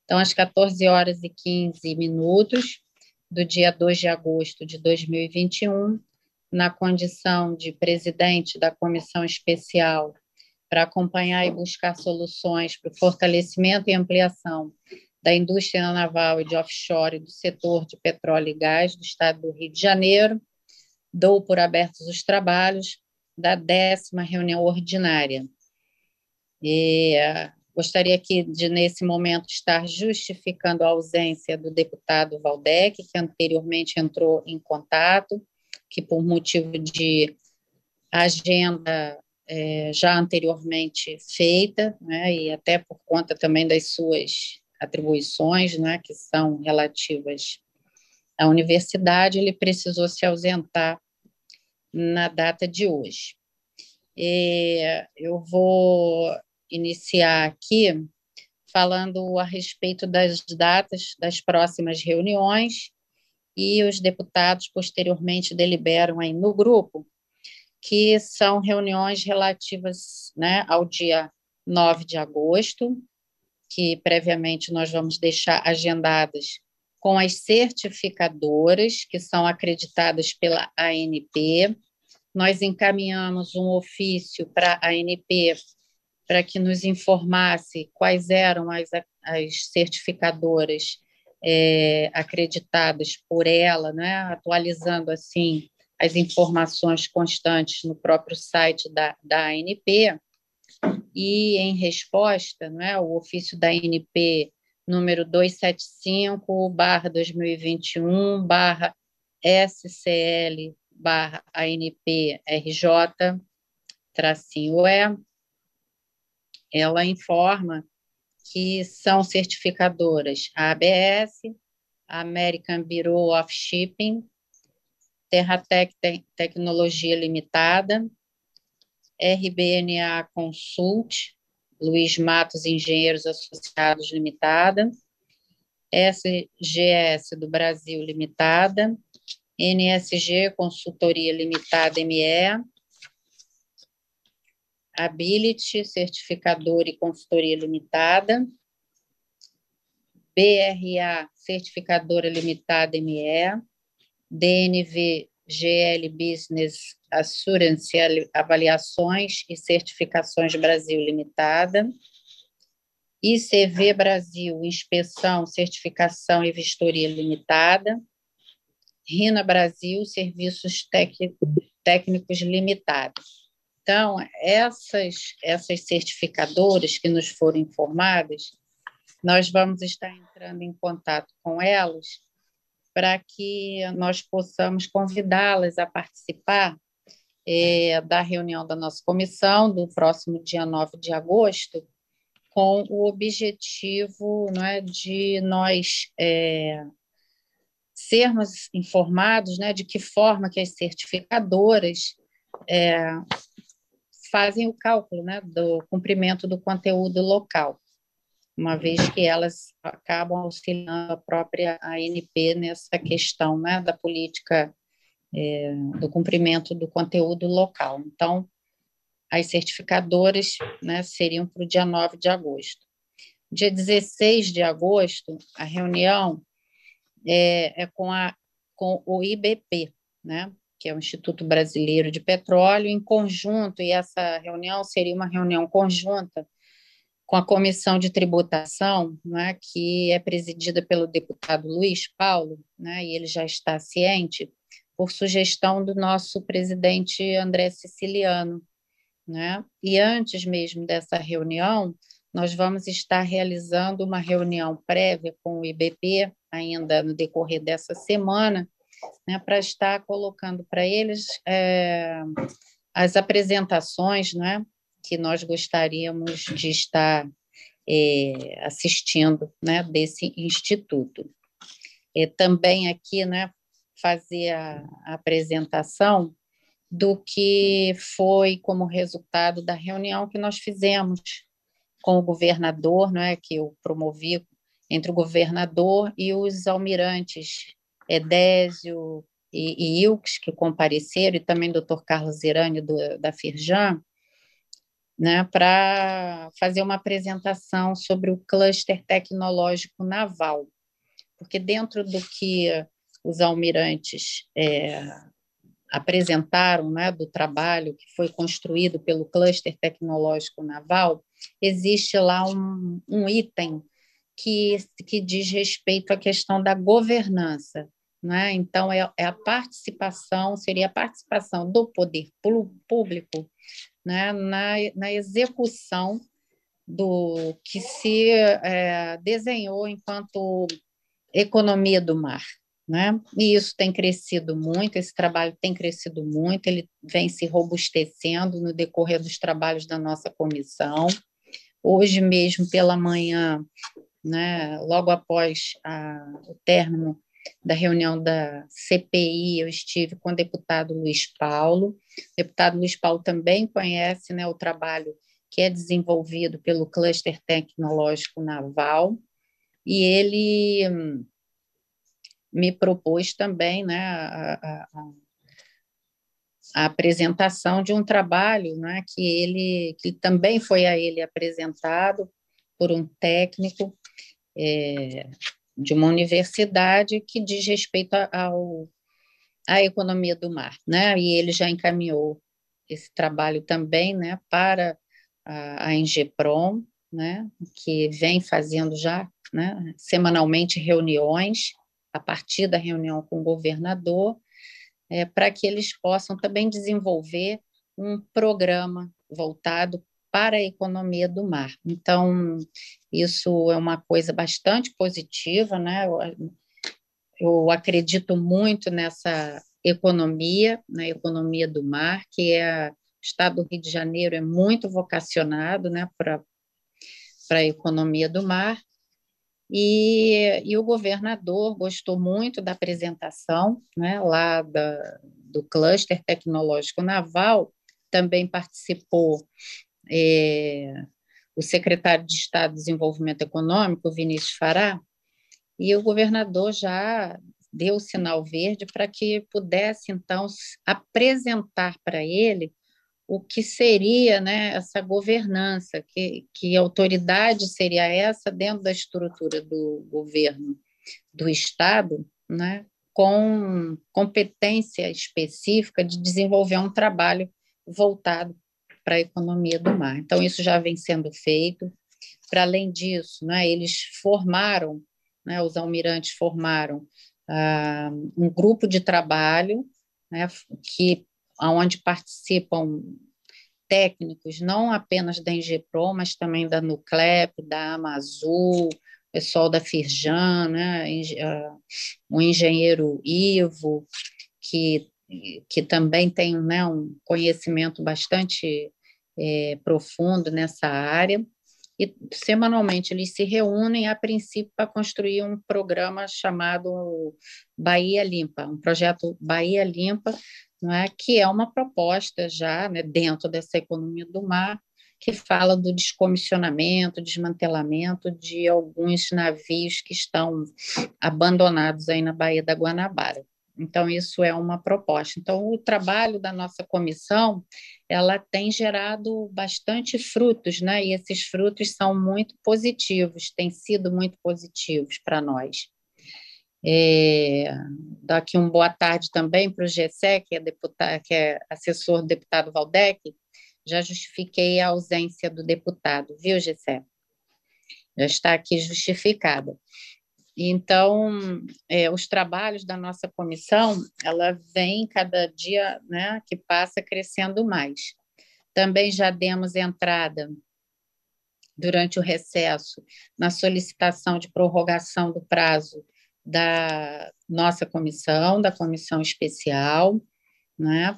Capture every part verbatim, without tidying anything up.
Então, às quatorze horas e quinze minutos do dia dois de agosto de dois mil e vinte e um, na condição de presidente da Comissão Especial para acompanhar e buscar soluções para o fortalecimento e ampliação da indústria naval e de offshore do setor de petróleo e gás do Estado do Rio de Janeiro, dou por abertos os trabalhos da décima reunião ordinária. E uh, gostaria aqui de, nesse momento, estar justificando a ausência do deputado Valdec, que anteriormente entrou em contato, que por motivo de agenda é, já anteriormente feita, né, e até por conta também das suas atribuições, né, que são relativas à universidade, ele precisou se ausentar na data de hoje. E eu vou iniciar aqui falando a respeito das datas das próximas reuniões, e os deputados posteriormente deliberam aí no grupo, que são reuniões relativas, né, ao dia nove de agosto, que previamente nós vamos deixar agendadas com as certificadoras, que são acreditadas pela A N P. Nós encaminhamos um ofício para a ANP para que nos informasse quais eram as, as certificadoras é, acreditadas por ela, né, atualizando, assim, as informações constantes no próprio site da, da A N P, e, em resposta, né, o ofício da A N P número duzentos e setenta e cinco barra dois mil e vinte e um barra S C L barra A N P R J tracinho E, ela informa que são certificadoras a ABS, American Bureau of Shipping, Terratec Tecnologia Limitada, R B N A Consult, Luiz Matos Engenheiros Associados Limitada, S G S do Brasil Limitada, N S G Consultoria Limitada M E, Ability Certificadora e Consultoria Limitada, B R A Certificadora Limitada M E, D N V G L Business Assurance Avaliações e Certificações Brasil Limitada, I C V Brasil Inspeção, Certificação e Vistoria Limitada, RINA Brasil Serviços Técnicos Limitados. Então, essas, essas certificadoras que nos foram informadas, nós vamos estar entrando em contato com elas para que nós possamos convidá-las a participar é, da reunião da nossa comissão, do próximo dia nove de agosto, com o objetivo, não é, de nós é, sermos informados, né, de que forma que as certificadoras é, fazem o cálculo, né, do cumprimento do conteúdo local, uma vez que elas acabam auxiliando a própria A N P nessa questão, né, da política é, do cumprimento do conteúdo local. Então, as certificadoras, né, seriam para o dia nove de agosto. Dia dezesseis de agosto, a reunião é, é com, a, com o I B P, né, que é o Instituto Brasileiro de Petróleo, em conjunto, e essa reunião seria uma reunião conjunta com a Comissão de Tributação, né, que é presidida pelo deputado Luiz Paulo, né, e ele já está ciente, por sugestão do nosso presidente André Siciliano, né? E antes mesmo dessa reunião, nós vamos estar realizando uma reunião prévia com o I B P, ainda no decorrer dessa semana, né, para estar colocando para eles é, as apresentações, né, que nós gostaríamos de estar é, assistindo, né, desse instituto. E também aqui, né, fazer a, a apresentação do que foi como resultado da reunião que nós fizemos com o governador, não é, que eu promovi entre o governador e os almirantes Edésio e, e Ilques, que compareceram, e também o doutor Carlos Irani, do, da Firjan, né, para fazer uma apresentação sobre o cluster tecnológico naval, porque dentro do que os almirantes é, apresentaram, né, do trabalho que foi construído pelo cluster tecnológico naval, existe lá um, um item que, que diz respeito à questão da governança, né? Então, é, é a participação, seria a participação do poder público, né, na, na execução do que se é, desenhou enquanto economia do mar, né? E isso tem crescido muito, esse trabalho tem crescido muito, ele vem se robustecendo no decorrer dos trabalhos da nossa comissão. Hoje mesmo, pela manhã, né, logo após a, o término da reunião da C P I, eu estive com o deputado Luiz Paulo. O deputado Luiz Paulo também conhece, né, o trabalho que é desenvolvido pelo Cluster Tecnológico Naval, e ele me propôs também, né, a, a, a apresentação de um trabalho, né, que ele que também foi a ele apresentado por um técnico é, de uma universidade que diz respeito ao à economia do mar, né? E ele já encaminhou esse trabalho também, né, para a, a Engeprom, né, que vem fazendo já, né, semanalmente reuniões a partir da reunião com o governador, é, para que eles possam também desenvolver um programa voltado para a economia do mar. Então, isso é uma coisa bastante positiva, né? Eu, eu acredito muito nessa economia, na economia do mar, que é, o estado do Rio de Janeiro é muito vocacionado, né, para para a economia do mar, e, e o governador gostou muito da apresentação, né, lá da, do Cluster Tecnológico Naval, também participou é, o secretário de Estado de Desenvolvimento Econômico, Vinícius Fará, e o governador já deu o sinal verde para que pudesse, então, apresentar para ele o que seria, né, essa governança, que, que autoridade seria essa dentro da estrutura do governo do Estado, né, com competência específica de desenvolver um trabalho voltado para a economia do mar. Então, isso já vem sendo feito. Para além disso, né, eles formaram, né, os almirantes formaram ah, um grupo de trabalho, né, que onde participam técnicos, não apenas da Engeprom, mas também da Nuclep, da Amazul, pessoal da Firjan, né, o engenheiro Ivo, que, que também tem, né, um conhecimento bastante é, profundo nessa área. E semanalmente eles se reúnem, a princípio, para construir um programa chamado Bahia Limpa, um projeto Bahia Limpa, não é? Que é uma proposta já, né, dentro dessa economia do mar, que fala do descomissionamento, desmantelamento de alguns navios que estão abandonados aí na Baía da Guanabara. Então, isso é uma proposta. Então, o trabalho da nossa comissão, ela tem gerado bastante frutos, né? E esses frutos são muito positivos, têm sido muito positivos para nós. É, daqui uma boa tarde também para o Gessé, que é, deputado, que é assessor do deputado Valdec, já justifiquei a ausência do deputado, viu, Gessé? Já está aqui justificada. Então, é, os trabalhos da nossa comissão, ela vem cada dia, né, que passa crescendo mais. Também já demos entrada durante o recesso na solicitação de prorrogação do prazo da nossa comissão, da comissão especial, né,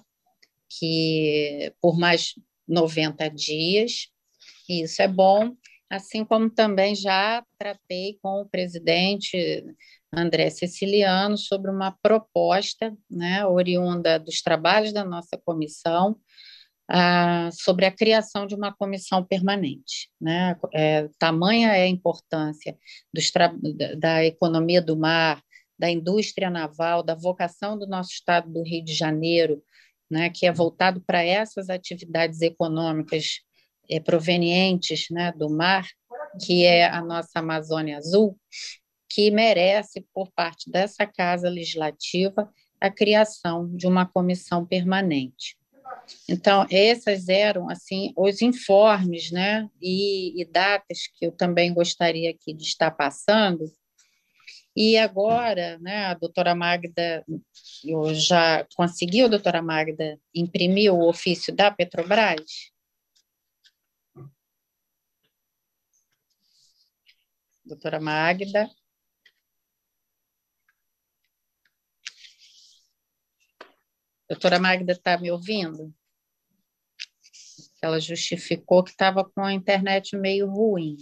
que por mais noventa dias, e isso é bom, assim como também já tratei com o presidente André Ceciliano sobre uma proposta, né, oriunda dos trabalhos da nossa comissão, ah, sobre a criação de uma comissão permanente, né? É, tamanha é a importância dos da, da economia do mar, da indústria naval, da vocação do nosso estado do Rio de Janeiro, né, que é voltado para essas atividades econômicas é, provenientes, né, do mar, que é a nossa Amazônia Azul, que merece, por parte dessa Casa Legislativa, a criação de uma comissão permanente. Então, esses eram assim os informes, né, e, e datas que eu também gostaria aqui de estar passando. E agora, né, a doutora Magda, eu já consegui, a doutora Magda, imprimir o ofício da Petrobras? Doutora Magda. Doutora Magda está me ouvindo? Ela justificou que estava com a internet meio ruim.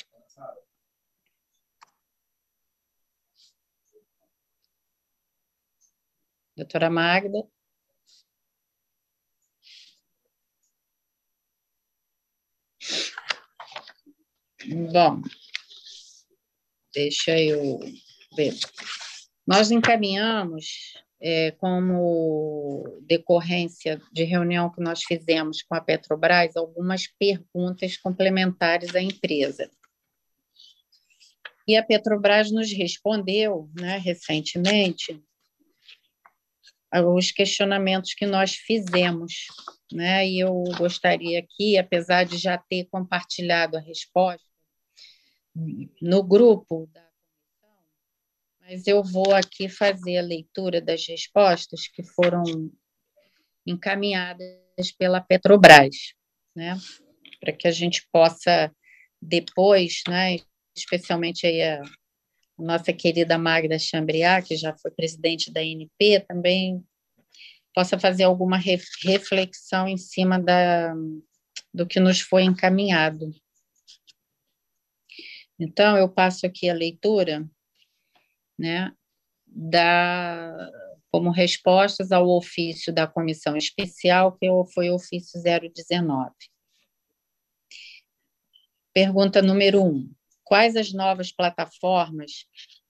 Doutora Magda. Bom, deixa eu ver. Nós encaminhamos, é, como decorrência de reunião que nós fizemos com a Petrobras, algumas perguntas complementares à empresa. E a Petrobras nos respondeu, né, recentemente, os questionamentos que nós fizemos, né? E eu gostaria aqui, apesar de já ter compartilhado a resposta no grupo da comissão, mas eu vou aqui fazer a leitura das respostas que foram encaminhadas pela Petrobras, né? Para que a gente possa depois, né, especialmente aí a nossa querida Magda Chambriard, que já foi presidente da A N P, também possa fazer alguma reflexão em cima da, do que nos foi encaminhado. Então, eu passo aqui a leitura, né, da, como respostas ao ofício da comissão especial, que foi o ofício zero dezenove. Pergunta número um. Quais as novas plataformas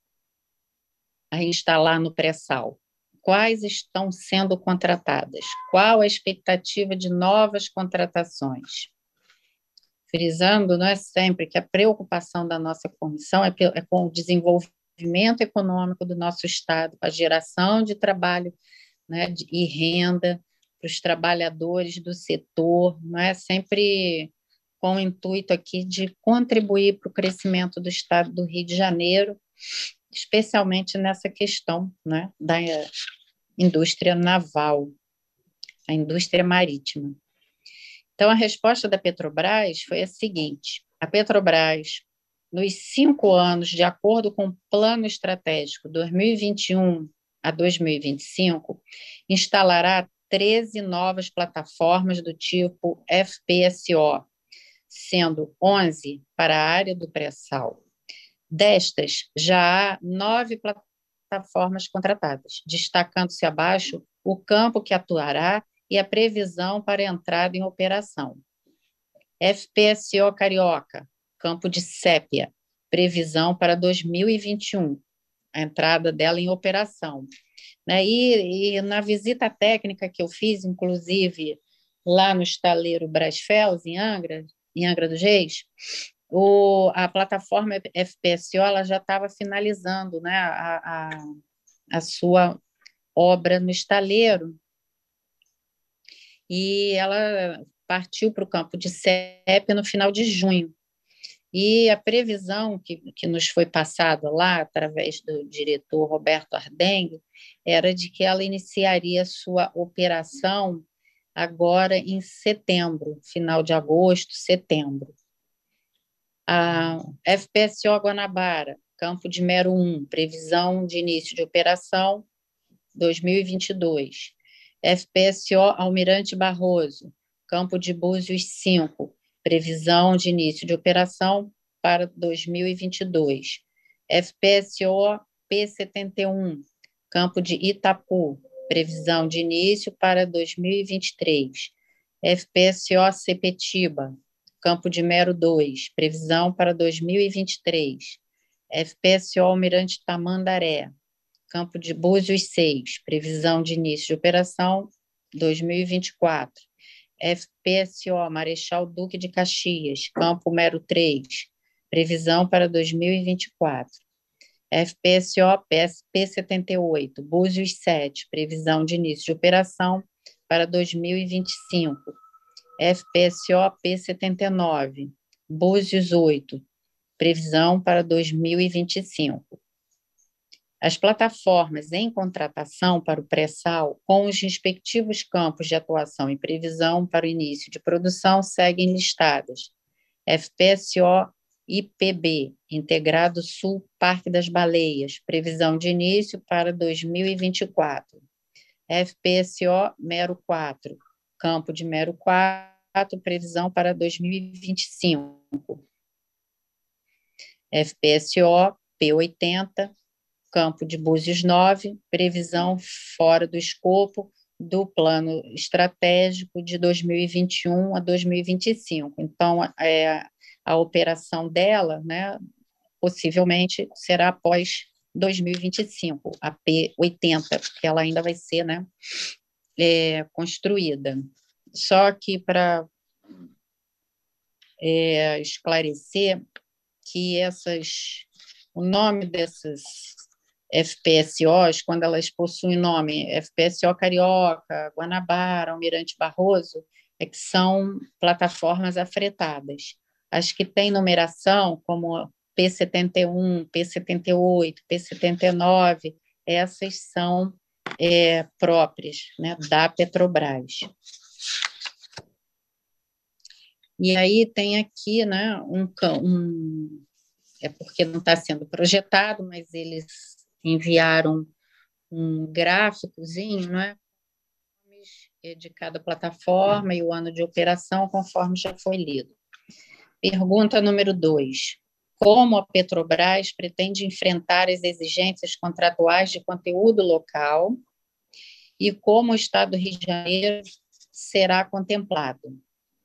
a instalar no pré-sal? Quais estão sendo contratadas? Qual a expectativa de novas contratações? Frisando, não é sempre que a preocupação da nossa comissão é, é com o desenvolvimento econômico do nosso Estado, a geração de trabalho, né, de, e renda para os trabalhadores do setor, não é sempre com o intuito aqui de contribuir para o crescimento do Estado do Rio de Janeiro, especialmente nessa questão, né, da indústria naval, a indústria marítima. Então, a resposta da Petrobras foi a seguinte: a Petrobras, nos cinco anos, de acordo com o Plano Estratégico dois mil e vinte e um a dois mil e vinte e cinco, instalará treze novas plataformas do tipo F P S O, sendo onze para a área do pré-sal. Destas, já há nove plataformas contratadas, destacando-se abaixo o campo que atuará e a previsão para entrada em operação. F P S O Carioca, campo de Sépia, previsão para dois mil e vinte e um, a entrada dela em operação. Né? E, e na visita técnica que eu fiz, inclusive, lá no estaleiro Brasfels, em Angra, em Angra dos Reis, o, a plataforma F P S O ela já estava finalizando, né, a, a, a sua obra no estaleiro, e ela partiu para o campo de Sépia no final de junho. E a previsão que, que nos foi passada lá, através do diretor Roberto Ardengue, era de que ela iniciaria sua operação agora em setembro, final de agosto, setembro. A F P S O Guanabara, Campo de Mero um, previsão de início de operação dois mil e vinte e dois. F P S O Almirante Barroso, Campo de Búzios cinco, previsão de início de operação para dois mil e vinte e dois. F P S O P setenta e um, Campo de Itapu, previsão de início para dois mil e vinte e três. F P S O Sepetiba, Campo de Mero dois, previsão para dois mil e vinte e três. F P S O Almirante Tamandaré, Campo de Búzios seis, previsão de início de operação dois mil e vinte e quatro. F P S O Marechal Duque de Caxias, Campo Mero três, previsão para dois mil e vinte e quatro. F P S O P S P setenta e oito, Búzios sete, previsão de início de operação para dois mil e vinte e cinco. F P S O P setenta e nove, Búzios oito, previsão para dois mil e vinte e cinco. As plataformas em contratação para o pré-sal, com os respectivos campos de atuação e previsão para o início de produção, seguem listadas. F P S O I P B, Integrado Sul Parque das Baleias, previsão de início para dois mil e vinte e quatro. F P S O Mero quatro, Campo de Mero quatro, previsão para dois mil e vinte e cinco. F P S O P oitenta, Campo de Búzios nove, previsão fora do escopo do plano estratégico de dois mil e vinte e um a dois mil e vinte e cinco. Então, é, a operação dela, né, possivelmente será após dois mil e vinte e cinco, a P oitenta, porque ela ainda vai ser, né, é, construída. Só que para é, esclarecer que essas, o nome dessas F P S Os, quando elas possuem nome F P S O Carioca, Guanabara, Almirante Barroso, é que são plataformas afretadas. As que têm numeração, como P setenta e um, P setenta e oito, P setenta e nove, essas são é, próprias, né, da Petrobras. E aí tem aqui, né, um, um é porque não está sendo projetado, mas eles enviaram um gráficozinho, né, de cada plataforma e o ano de operação, conforme já foi lido. Pergunta número dois. Como a Petrobras pretende enfrentar as exigências contratuais de conteúdo local e como o Estado do Rio de Janeiro será contemplado?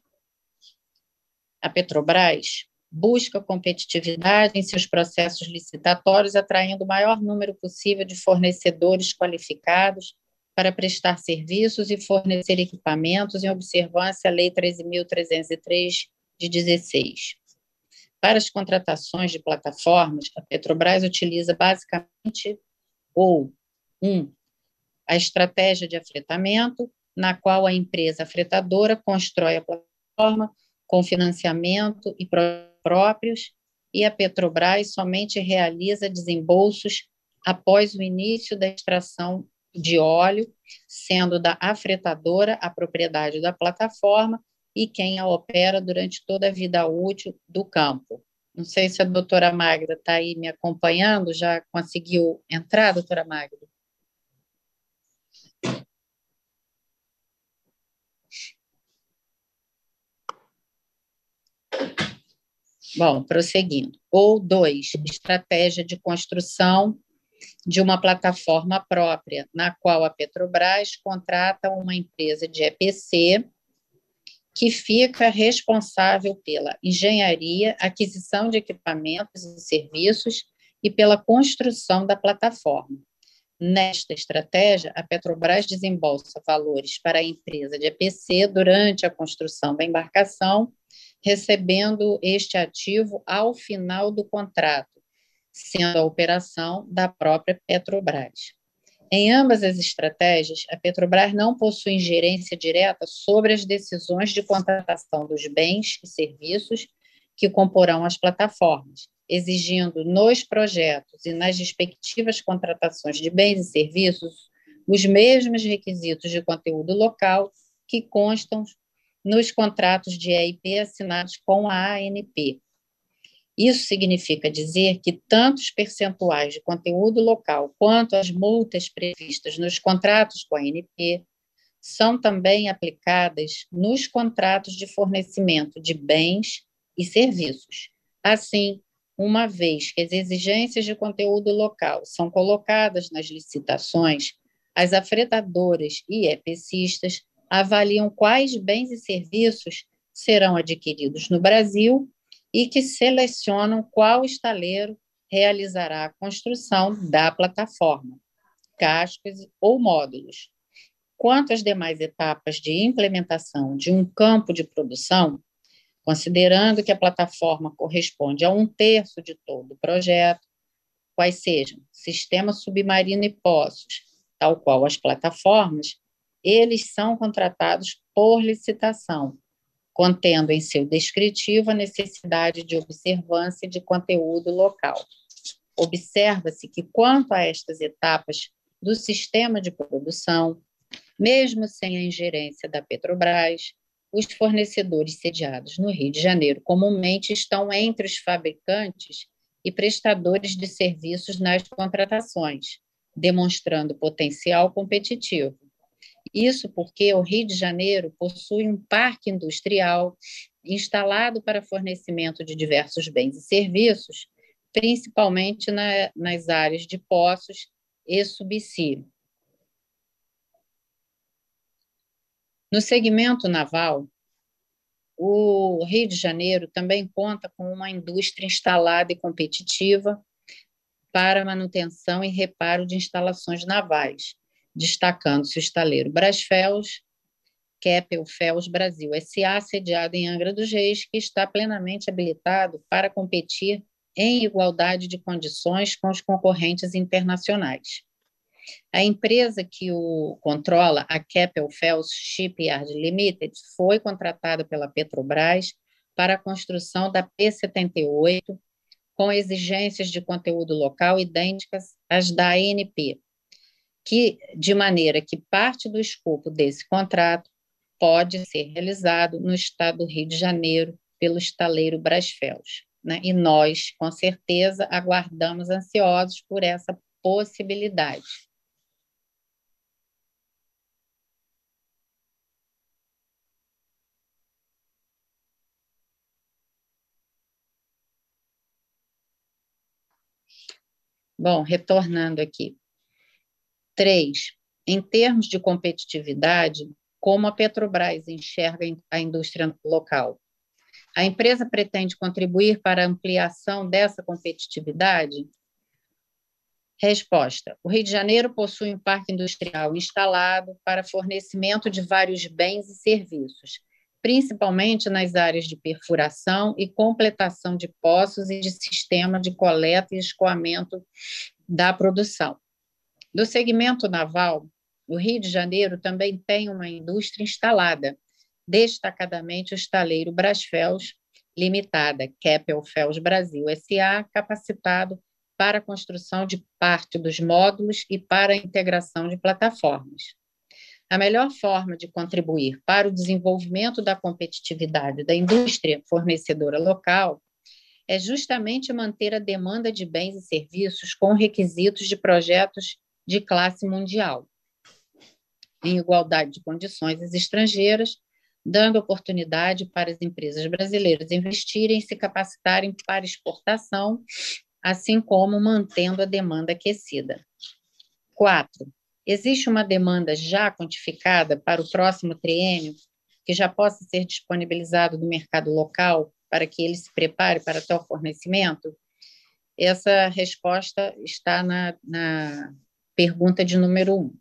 A Petrobras busca competitividade em seus processos licitatórios, atraindo o maior número possível de fornecedores qualificados para prestar serviços e fornecer equipamentos em observância à Lei treze mil trezentos e três, de dezesseis. Para as contratações de plataformas, a Petrobras utiliza basicamente ou um, a estratégia de afretamento, na qual a empresa afretadora constrói a plataforma com financiamento e próprios, e a Petrobras somente realiza desembolsos após o início da extração de óleo, sendo da afretadora a propriedade da plataforma e quem a opera durante toda a vida útil do campo. Não sei se a doutora Magda está aí me acompanhando, já conseguiu entrar, doutora Magda? Bom, prosseguindo. Ou dois, estratégia de construção de uma plataforma própria, na qual a Petrobras contrata uma empresa de E P C que fica responsável pela engenharia, aquisição de equipamentos e serviços e pela construção da plataforma. Nesta estratégia, a Petrobras desembolsa valores para a empresa de E P C durante a construção da embarcação, recebendo este ativo ao final do contrato, sendo a operação da própria Petrobras. Em ambas as estratégias, a Petrobras não possui ingerência direta sobre as decisões de contratação dos bens e serviços que comporão as plataformas, exigindo nos projetos e nas respectivas contratações de bens e serviços os mesmos requisitos de conteúdo local que constam nos contratos de E I P assinados com a A N P. Isso significa dizer que tanto os percentuais de conteúdo local quanto as multas previstas nos contratos com a A N P são também aplicadas nos contratos de fornecimento de bens e serviços. Assim, uma vez que as exigências de conteúdo local são colocadas nas licitações, as afretadoras e EPCistas avaliam quais bens e serviços serão adquiridos no Brasil e que selecionam qual estaleiro realizará a construção da plataforma, cascos ou módulos, Quanto às demais etapas de implementação de um campo de produção, considerando que a plataforma corresponde a um terço de todo o projeto, quais sejam sistema submarino e poços, tal qual as plataformas, eles são contratados por licitação, contendo em seu descritivo a necessidade de observância de conteúdo local. Observa-se que, quanto a estas etapas do sistema de produção, mesmo sem a ingerência da Petrobras, os fornecedores sediados no Rio de Janeiro comumente estão entre os fabricantes e prestadores de serviços nas contratações, demonstrando potencial competitivo. Isso porque o Rio de Janeiro possui um parque industrial instalado para fornecimento de diversos bens e serviços, principalmente na, nas áreas de poços e subsídio. No segmento naval, o Rio de Janeiro também conta com uma indústria instalada e competitiva para manutenção e reparo de instalações navais, destacando-se o estaleiro Brasfels, Keppel Fels Brasil S A, sediado em Angra dos Reis, que está plenamente habilitado para competir em igualdade de condições com os concorrentes internacionais. A empresa que o controla, a Keppel Fels Shipyard Limited, foi contratada pela Petrobras para a construção da P setenta e oito, com exigências de conteúdo local idênticas às da A N P, que, de maneira que parte do escopo desse contrato pode ser realizado no estado do Rio de Janeiro pelo estaleiro Brasfels, né? E nós, com certeza, aguardamos ansiosos por essa possibilidade. Bom, retornando aqui. Três, em termos de competitividade, como a Petrobras enxerga a indústria local? A empresa pretende contribuir para a ampliação dessa competitividade? Resposta: o Rio de Janeiro possui um parque industrial instalado para fornecimento de vários bens e serviços, principalmente nas áreas de perfuração e completação de poços e de sistema de coleta e escoamento da produção. Do segmento naval, o Rio de Janeiro também tem uma indústria instalada, destacadamente o estaleiro Brasfels Limitada, Keppel Fels Brasil S A, capacitado para a construção de parte dos módulos e para a integração de plataformas. A melhor forma de contribuir para o desenvolvimento da competitividade da indústria fornecedora local é justamente manter a demanda de bens e serviços com requisitos de projetos de classe mundial, em igualdade de condições às estrangeiras, dando oportunidade para as empresas brasileiras investirem e se capacitarem para exportação, assim como mantendo a demanda aquecida. Quatro, existe uma demanda já quantificada para o próximo triênio que já possa ser disponibilizado no mercado local para que ele se prepare para tal fornecimento? Essa resposta está na, na pergunta de número um.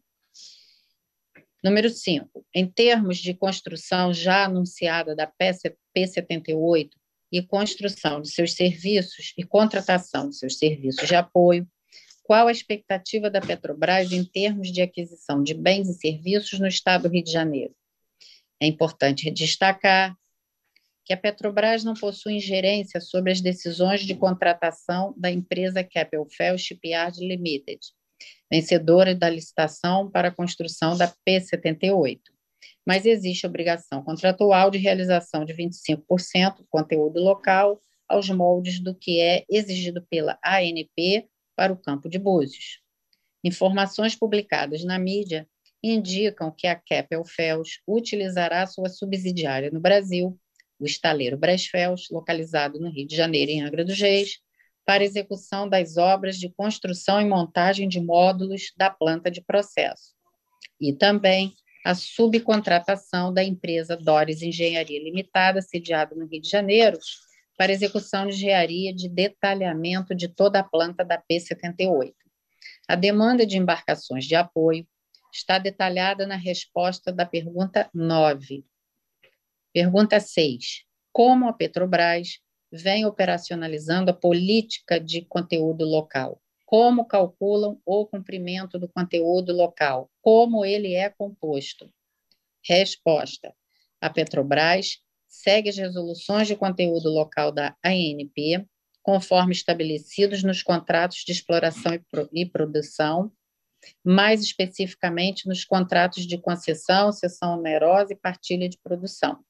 Número cinco, em termos de construção já anunciada da P setenta e oito e construção de seus serviços e contratação de seus serviços de apoio, qual a expectativa da Petrobras em termos de aquisição de bens e serviços no estado do Rio de Janeiro? É importante destacar que a Petrobras não possui ingerência sobre as decisões de contratação da empresa Keppel Fels Shipyard Limited, vencedora da licitação para a construção da P setenta e oito, mas existe obrigação contratual de realização de vinte e cinco por cento do conteúdo local aos moldes do que é exigido pela A N P para o campo de Búzios. Informações publicadas na mídia indicam que a Keppel Fels utilizará sua subsidiária no Brasil, o estaleiro Brasfels, localizado no Rio de Janeiro, em Angra dos Reis, para execução das obras de construção e montagem de módulos da planta de processo, e também a subcontratação da empresa Dores Engenharia Limitada, sediada no Rio de Janeiro, para execução de engenharia de detalhamento de toda a planta da P setenta e oito. A demanda de embarcações de apoio está detalhada na resposta da pergunta nove. Pergunta seis. Como a Petrobras vem operacionalizando a política de conteúdo local? Como calculam o cumprimento do conteúdo local? Como ele é composto? Resposta. A Petrobras segue as resoluções de conteúdo local da A N P, conforme estabelecidos nos contratos de exploração e produção, mais especificamente nos contratos de concessão, cessão onerosa e partilha de produção.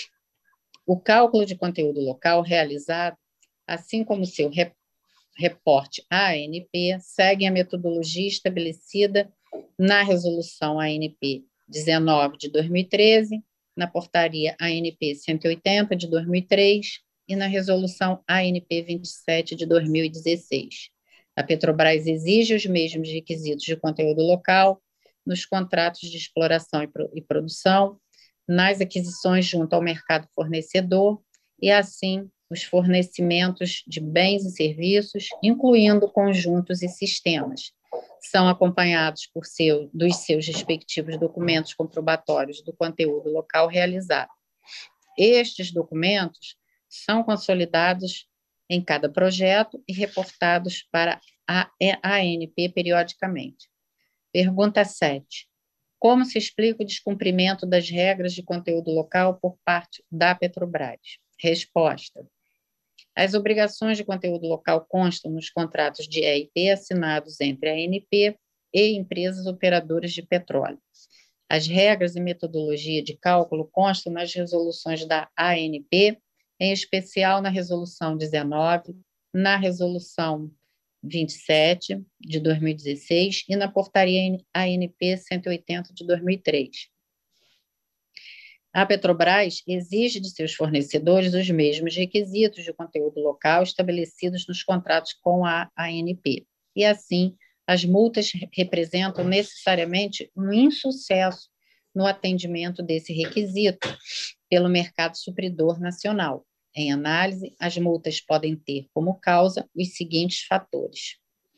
O cálculo de conteúdo local realizado, assim como seu reporte à A N P, segue a metodologia estabelecida na Resolução A N P dezenove de dois mil e treze, na Portaria A N P cento e oitenta de dois mil e três e na Resolução A N P vinte e sete de dois mil e dezesseis. A Petrobras exige os mesmos requisitos de conteúdo local nos contratos de exploração e produção, nas aquisições junto ao mercado fornecedor e, assim, os fornecimentos de bens e serviços, incluindo conjuntos e sistemas. São acompanhados por seu, dos seus respectivos documentos comprobatórios do conteúdo local realizado. Estes documentos são consolidados em cada projeto e reportados para a A N P periodicamente. Pergunta sete. Como se explica o descumprimento das regras de conteúdo local por parte da Petrobras? Resposta. As obrigações de conteúdo local constam nos contratos de E I P assinados entre a A N P e empresas operadoras de petróleo. As regras e metodologia de cálculo constam nas resoluções da A N P, em especial na Resolução dezenove, na Resolução vinte e sete, de dois mil e dezesseis, e na Portaria A N P cento e oitenta, de dois mil e três. A Petrobras exige de seus fornecedores os mesmos requisitos de conteúdo local estabelecidos nos contratos com a A N P. E, assim, as multas representam necessariamente um insucesso no atendimento desse requisito pelo mercado supridor nacional. Em análise, as multas podem ter como causa os seguintes fatores.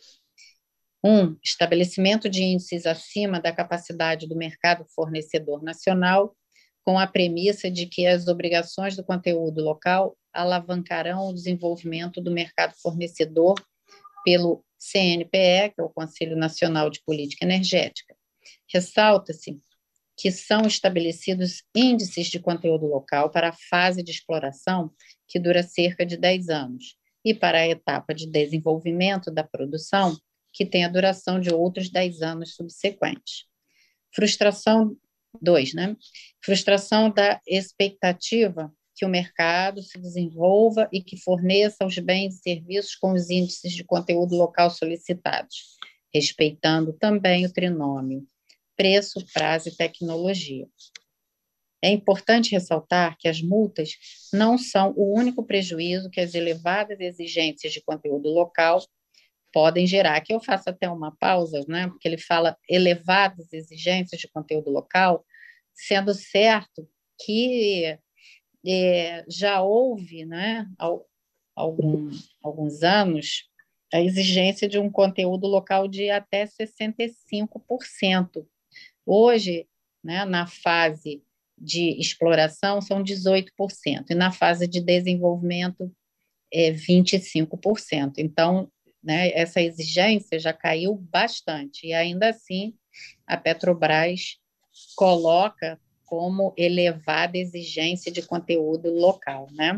Um, estabelecimento de índices acima da capacidade do mercado fornecedor nacional, com a premissa de que as obrigações do conteúdo local alavancarão o desenvolvimento do mercado fornecedor pelo C N P E, que é o Conselho Nacional de Política Energética. Ressalta-se que são estabelecidos índices de conteúdo local para a fase de exploração, que dura cerca de dez anos, e para a etapa de desenvolvimento da produção, que tem a duração de outros dez anos subsequentes. Frustração dois, né? Frustração da expectativa que o mercado se desenvolva e que forneça os bens e serviços com os índices de conteúdo local solicitados, respeitando também o trinômio preço, prazo e tecnologia. É importante ressaltar que as multas não são o único prejuízo que as elevadas exigências de conteúdo local podem gerar. Aqui eu faço até uma pausa, né, porque ele fala elevadas exigências de conteúdo local, sendo certo que é, já houve, né, algum, alguns anos, a exigência de um conteúdo local de até sessenta e cinco por cento. Hoje, né, na fase de exploração, são dezoito por cento, e na fase de desenvolvimento, é vinte e cinco por cento. Então, né, essa exigência já caiu bastante, e ainda assim, a Petrobras coloca como elevada exigência de conteúdo local, né?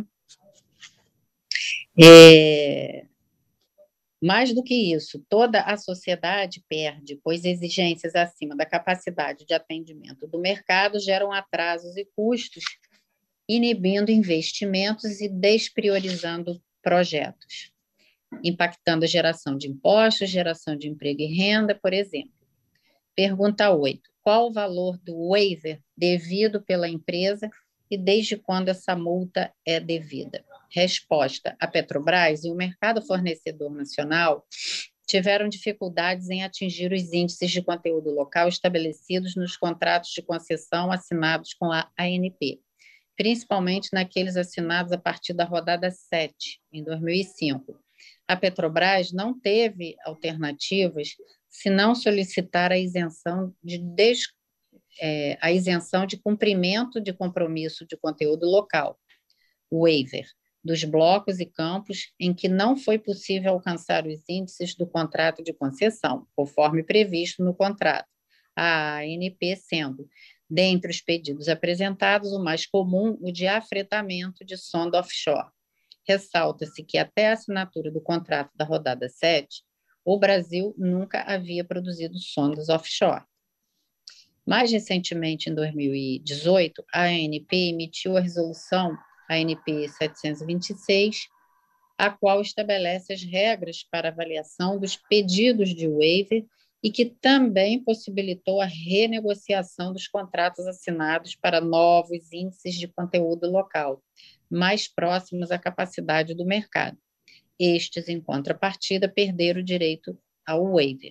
É... Mais do que isso, toda a sociedade perde, pois exigências acima da capacidade de atendimento do mercado geram atrasos e custos, inibindo investimentos e despriorizando projetos, impactando a geração de impostos, geração de emprego e renda, por exemplo. Pergunta oito. Qual o valor do waiver devido pela empresa e desde quando essa multa é devida? Resposta. A Petrobras e o mercado fornecedor nacional tiveram dificuldades em atingir os índices de conteúdo local estabelecidos nos contratos de concessão assinados com a A N P, principalmente naqueles assinados a partir da rodada sete, em dois mil e cinco. A Petrobras não teve alternativas se não solicitar a isenção de, des, é, a isenção de cumprimento de compromisso de conteúdo local, waiver, dos blocos e campos em que não foi possível alcançar os índices do contrato de concessão, conforme previsto no contrato, a ANP sendo, dentre os pedidos apresentados, o mais comum, o de afretamento de sonda offshore. Ressalta-se que até a assinatura do contrato da rodada sete, o Brasil nunca havia produzido sondas offshore. Mais recentemente, em dois mil e dezoito, a ANP emitiu a resolução A N P setecentos e vinte e seis, a qual estabelece as regras para avaliação dos pedidos de waiver e que também possibilitou a renegociação dos contratos assinados para novos índices de conteúdo local, mais próximos à capacidade do mercado. Estes, em contrapartida, perderam o direito ao waiver.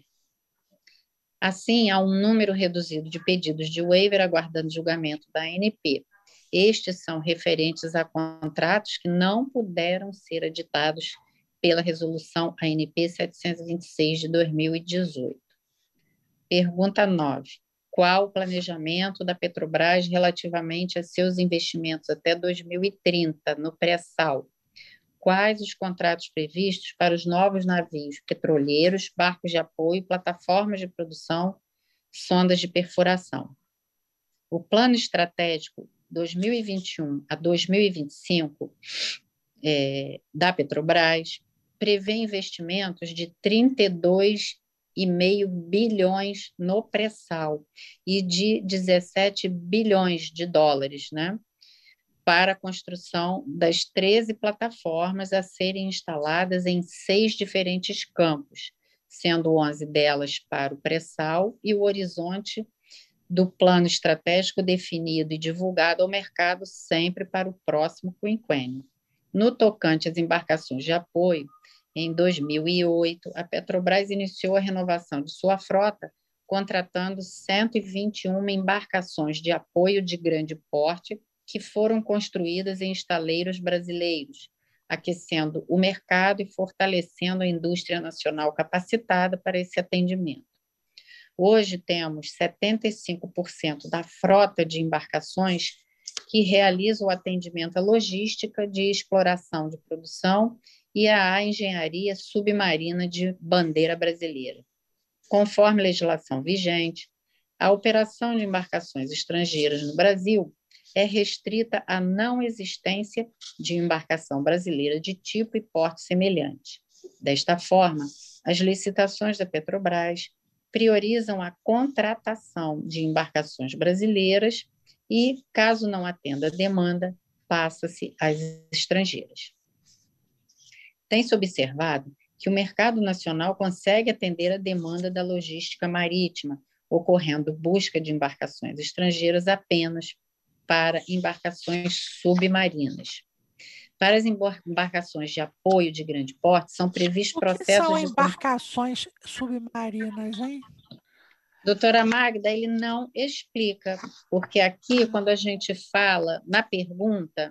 Assim, há um número reduzido de pedidos de waiver aguardando julgamento da A N P. Estes são referentes a contratos que não puderam ser editados pela resolução A N P setecentos e vinte e seis de dois mil e dezoito. Pergunta nove. Qual o planejamento da Petrobras relativamente a seus investimentos até dois mil e trinta no pré-sal? Quais os contratos previstos para os novos navios petroleiros, barcos de apoio, plataformas de produção, sondas de perfuração? O plano estratégico dois mil e vinte e um a dois mil e vinte e cinco é, da Petrobras prevê investimentos de trinta e dois vírgula cinco bilhões no pré-sal e de dezessete bilhões de dólares, né, para a construção das treze plataformas a serem instaladas em seis diferentes campos, sendo onze delas para o pré-sal e o horizonte do plano estratégico definido e divulgado ao mercado sempre para o próximo quinquênio. No tocante às embarcações de apoio, em dois mil e oito, a Petrobras iniciou a renovação de sua frota, contratando cento e vinte e uma embarcações de apoio de grande porte que foram construídas em estaleiros brasileiros, aquecendo o mercado e fortalecendo a indústria nacional capacitada para esse atendimento. Hoje temos setenta e cinco por cento da frota de embarcações que realiza o atendimento à logística de exploração de produção e à engenharia submarina de bandeira brasileira. Conforme legislação vigente, a operação de embarcações estrangeiras no Brasil é restrita à não existência de embarcação brasileira de tipo e porte semelhante. Desta forma, as licitações da Petrobras priorizam a contratação de embarcações brasileiras e, caso não atenda a demanda, passa-se às estrangeiras. Tem-se observado que o mercado nacional consegue atender a demanda da logística marítima, ocorrendo busca de embarcações estrangeiras apenas para embarcações submarinas. Para as embarcações de apoio de grande porte, são previstos processos de... O que são embarcações submarinas, hein? Doutora Magda, ele não explica, porque aqui, quando a gente fala na pergunta,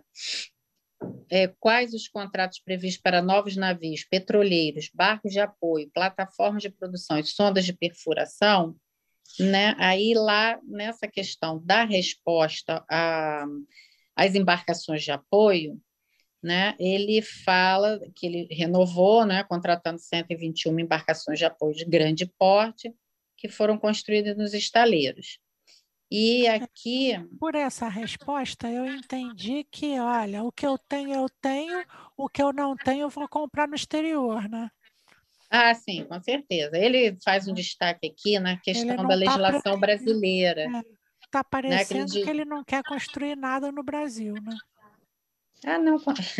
é, quais os contratos previstos para novos navios, petroleiros, barcos de apoio, plataformas de produção e sondas de perfuração, né? Aí lá nessa questão da resposta a, às embarcações de apoio, né, ele fala que ele renovou, né, contratando cento e vinte e uma embarcações de apoio de grande porte, que foram construídas nos estaleiros. E aqui... Por essa resposta, eu entendi que, olha, o que eu tenho, eu tenho, o que eu não tenho, eu vou comprar no exterior, né? Ah, sim, com certeza. Ele faz um destaque aqui na Ele questão da não está legislação brasileira. Está Né, que, ele parecendo diz... que ele não quer construir nada no Brasil, né? Ah, não,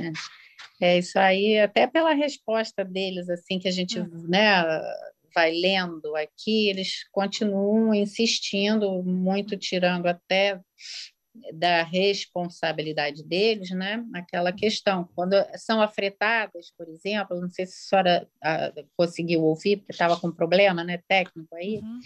é isso aí, até pela resposta deles, assim, que a gente, Hum. né, vai lendo aqui, eles continuam insistindo, muito tirando até da responsabilidade deles, né, aquela questão. Quando são afretadas, por exemplo, não sei se a senhora a, conseguiu ouvir, porque estava com problema, né, técnico aí, Uhum.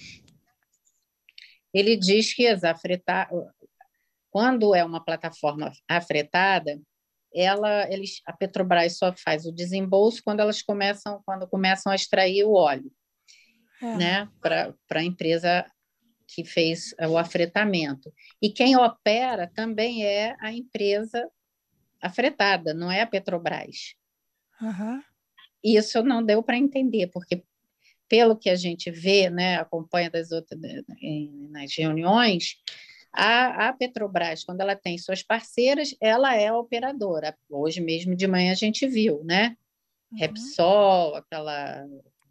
ele diz que as afreta... quando é uma plataforma afretada, ela, eles, a Petrobras só faz o desembolso quando elas começam, quando começam a extrair o óleo. É. né, para a empresa que fez o afretamento. E quem opera também é a empresa afetada, não é a Petrobras. Uhum. Isso não deu para entender, porque pelo que a gente vê, né, acompanha das outras nas reuniões, a, a Petrobras, quando ela tem suas parceiras, ela é a operadora. Hoje mesmo de manhã a gente viu, né? Uhum. Repsol, aquela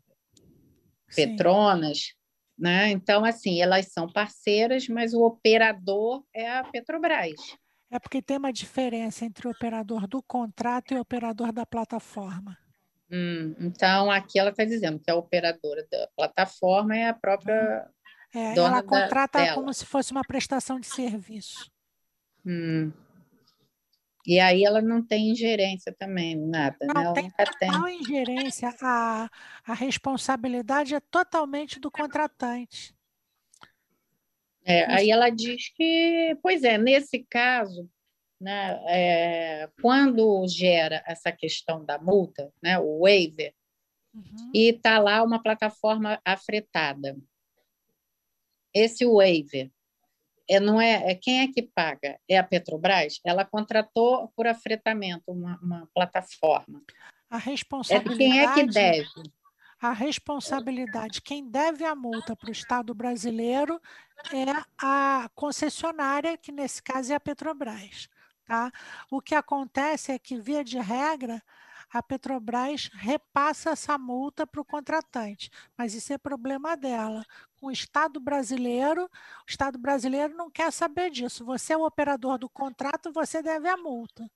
Sim. Petronas, né? Então, assim, elas são parceiras, mas o operador é a Petrobras. É porque tem uma diferença entre o operador do contrato e o operador da plataforma. Hum, então, aqui ela está dizendo que a operadora da plataforma é a própria É, ela dona da, contrata dela. como se fosse uma prestação de serviço. Hum. E aí ela não tem ingerência também, nada, né? Não, Ela tem nunca tem. total ingerência. A, a responsabilidade é totalmente do contratante. É, Com- aí ela diz que, pois é, nesse caso, né, é, quando gera essa questão da multa, né, o waiver, Uhum. e está lá uma plataforma afetada. Esse waiver é, não é, é quem é que paga? É a Petrobras? Ela contratou por afretamento uma, uma plataforma. A É quem é que responsabilidade, deve? a responsabilidade, quem deve a multa para o Estado brasileiro é a concessionária, que nesse caso é a Petrobras, tá? O que acontece é que, via de regra, a Petrobras repassa essa multa para o contratante, mas isso é problema dela. Com o Estado brasileiro, o Estado brasileiro não quer saber disso. Você é o operador do contrato, você deve a multa.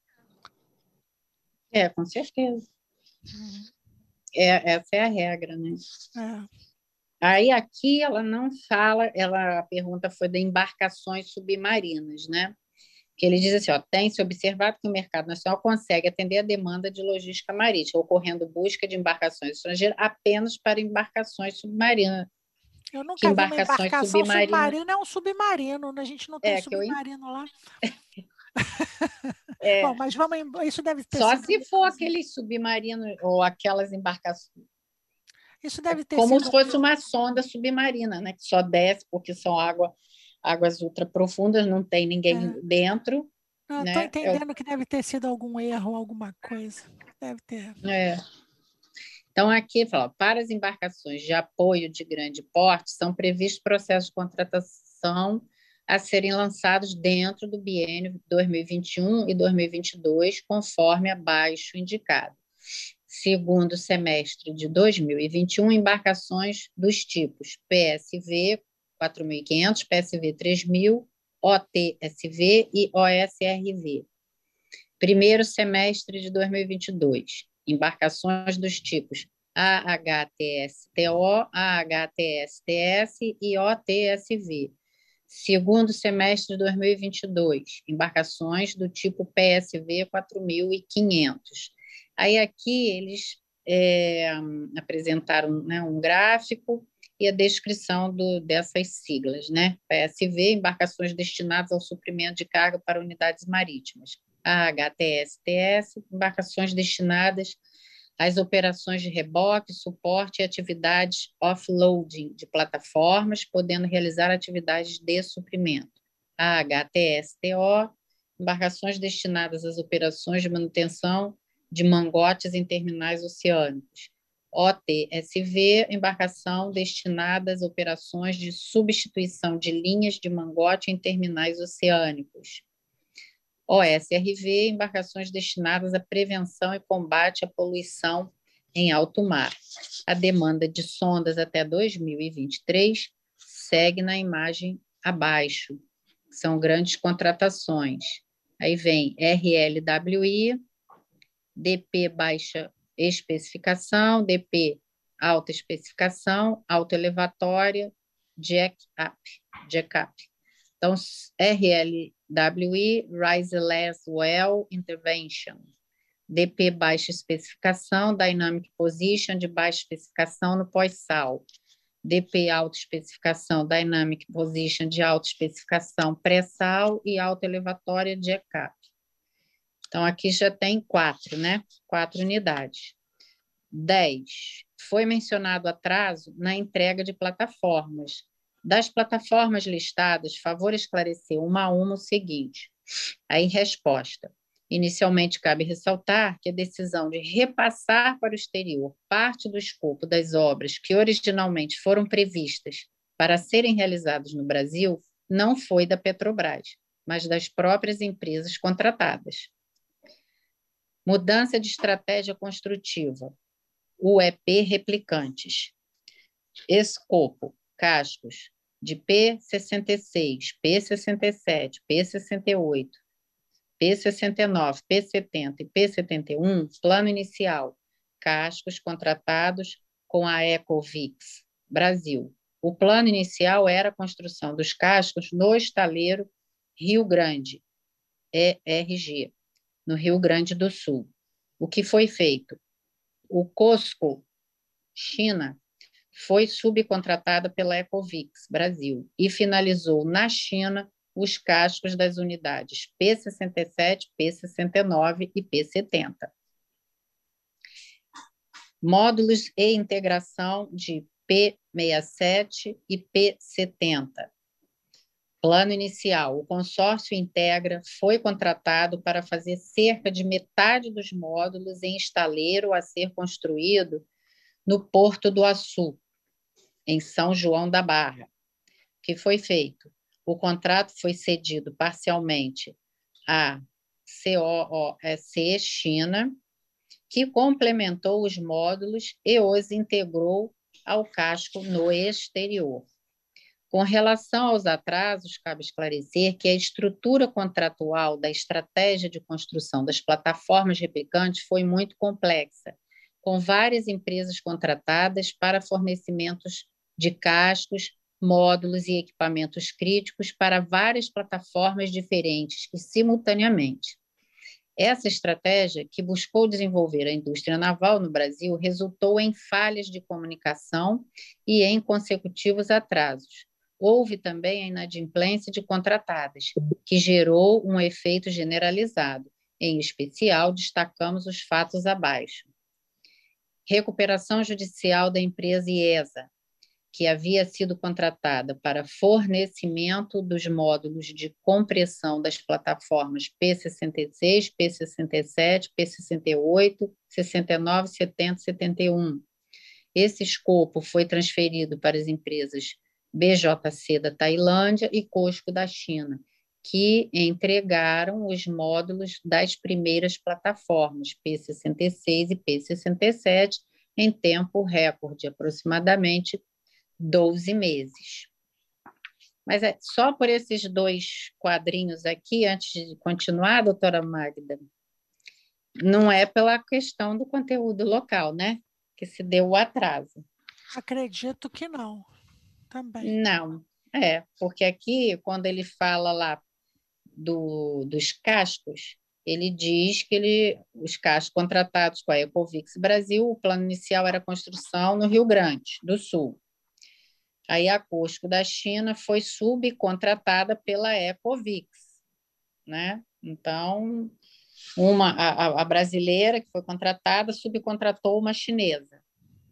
É, com certeza. Uhum. É, essa é a regra, né? É. Aí aqui ela não fala, ela, a pergunta foi de embarcações submarinas, né? Que ele diz assim, ó, tem-se observado que o mercado nacional consegue atender a demanda de logística marítima, ocorrendo busca de embarcações estrangeiras apenas para embarcações submarinas. Eu Que nunca vi uma embarcações embarcação submarinas submarina, é um submarino, né? A gente não tem é que eu submarino lá. Bom, é mas vamos, em- isso deve ter só sido se um for errozinho. aqueles submarinos ou aquelas embarcações, Isso é deve ter como se sido um fosse erro. uma sonda submarina, né? Que só desce porque são água, águas ultraprofundas, não tem ninguém É. dentro, Não, estou né? É, o- entendendo que deve ter sido algum erro, alguma coisa. Deve ter. é. Então, aqui fala, para as embarcações de apoio de grande porte, são previstos processos de contratação a serem lançados dentro do biênio dois mil e vinte e um e dois mil e vinte e dois, conforme abaixo indicado. Segundo semestre de dois mil e vinte e um, embarcações dos tipos P S V quatro mil e quinhentos, P S V três mil, O T S V e O S R V. Primeiro semestre de dois mil e vinte e dois, embarcações dos tipos A H T S T O, A H T S T S e O T S V. Segundo semestre de dois mil e vinte e dois, embarcações do tipo P S V quatro mil e quinhentos. Aí aqui eles é, apresentaram, né, um gráfico e a descrição do, dessas siglas, né? P S V, embarcações destinadas ao suprimento de carga para unidades marítimas. A H T S T S, embarcações destinadas às operações de reboque, suporte e atividades offloading de plataformas, podendo realizar atividades de suprimento. A H T S T O, embarcações destinadas às operações de manutenção de mangotes em terminais oceânicos. O T S V, embarcação destinada às operações de substituição de linhas de mangote em terminais oceânicos. O S R V, embarcações destinadas à prevenção e combate à poluição em alto mar. A demanda de sondas até dois mil e vinte e três segue na imagem abaixo. São grandes contratações. Aí vem R L W I, D P baixa especificação, D P alta especificação, autoelevatória, jack-up, jack-up. Então, R L W I, Rise Less Well Intervention. D P baixa especificação, Dynamic Position de baixa especificação no pós-sal. D P alta especificação, Dynamic Position de alta especificação pré-sal e autoelevatória de jack-up. Então, aqui já tem quatro, né? Quatro unidades. dez. Foi mencionado atraso na entrega de plataformas. Das plataformas listadas, favor esclarecer uma a uma o seguinte. Aí, resposta. Inicialmente, cabe ressaltar que a decisão de repassar para o exterior parte do escopo das obras que originalmente foram previstas para serem realizadas no Brasil não foi da Petrobras, mas das próprias empresas contratadas. Mudança de estratégia construtiva. U E P replicantes. Escopo, cascos de P sessenta e seis, P sessenta e sete, P sessenta e oito, P sessenta e nove, P setenta e P setenta e um, plano inicial, cascos contratados com a Ecovix, Brasil. O plano inicial era a construção dos cascos no estaleiro Rio Grande, E R G, no Rio Grande do Sul. O que foi feito? O COSCO, China, foi subcontratada pela Ecovix, Brasil, e finalizou na China os cascos das unidades P sessenta e sete, P sessenta e nove e P setenta. Módulos e integração de P sessenta e sete e P setenta. Plano inicial. O consórcio Integra foi contratado para fazer cerca de metade dos módulos em estaleiro a ser construído no Porto do Açu, em São João da Barra. O que foi feito? O contrato foi cedido parcialmente à C O O C China, que complementou os módulos e os integrou ao casco no exterior. Com relação aos atrasos, cabe esclarecer que a estrutura contratual da estratégia de construção das plataformas replicantes foi muito complexa, com várias empresas contratadas para fornecimentos de cascos, módulos e equipamentos críticos para várias plataformas diferentes e simultaneamente. Essa estratégia, que buscou desenvolver a indústria naval no Brasil, resultou em falhas de comunicação e em consecutivos atrasos. Houve também a inadimplência de contratadas, que gerou um efeito generalizado. Em especial, destacamos os fatos abaixo. Recuperação judicial da empresa IESA, que havia sido contratada para fornecimento dos módulos de compressão das plataformas P sessenta e seis, P sessenta e sete, P sessenta e oito, sessenta e nove, setenta e setenta e um. Esse escopo foi transferido para as empresas B J C da Tailândia e COSCO da China, que entregaram os módulos das primeiras plataformas P sessenta e seis e P sessenta e sete em tempo recorde, aproximadamente doze meses. Mas é só por esses dois quadrinhos aqui, antes de continuar, doutora Magda, não é pela questão do conteúdo local, né? Que se deu o atraso. Acredito que não, também. Não, é, porque aqui, quando ele fala lá do, dos cascos, ele diz que ele, os cascos contratados com a Ecovix Brasil, o plano inicial era a construção no Rio Grande do Sul. Aí a COSCO da China foi subcontratada pela Ecovix, né? Então, uma, a, a brasileira que foi contratada subcontratou uma chinesa.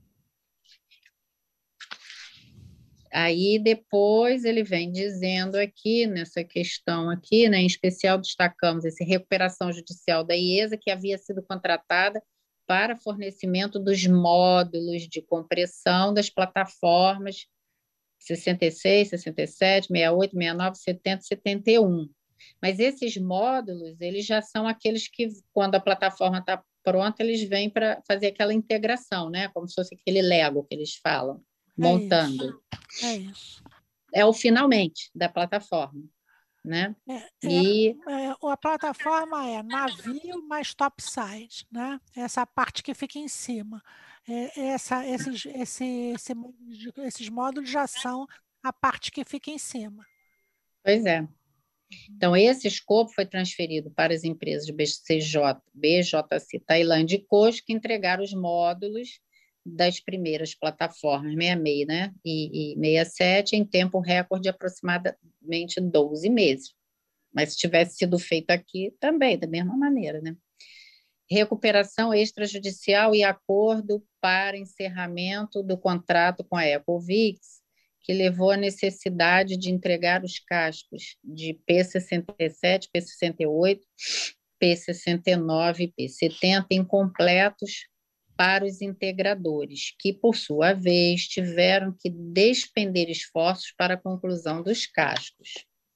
Aí depois ele vem dizendo aqui, nessa questão aqui, né, em especial destacamos essa recuperação judicial da IESA, que havia sido contratada para fornecimento dos módulos de compressão das plataformas sessenta e seis, sessenta e sete, sessenta e oito, sessenta e nove, setenta, setenta e um. Mas esses módulos, eles já são aqueles que, quando a plataforma está pronta, eles vêm para fazer aquela integração, né? Como se fosse aquele Lego que eles falam, montando. É isso. É isso. É o finalmente da plataforma, né? É, é, e é, a plataforma é navio mais topside, né? Essa parte que fica em cima. É, essa, esses, esse, esse, esses módulos já são a parte que fica em cima. Pois é. Então, esse escopo foi transferido para as empresas B C J, B J C Tailândia e COSCO, que entregaram os módulos das primeiras plataformas sessenta e seis, né, e, e sessenta e sete em tempo recorde de aproximadamente doze meses. Mas se tivesse sido feito aqui, também, da mesma maneira, né? recuperação extrajudicial e acordo para encerramento do contrato com a Ecovix, que levou à necessidade de entregar os cascos de P sessenta e sete, P sessenta e oito, P sessenta e nove e P setenta incompletos para os integradores, que, por sua vez, tiveram que despender esforços para a conclusão dos cascos.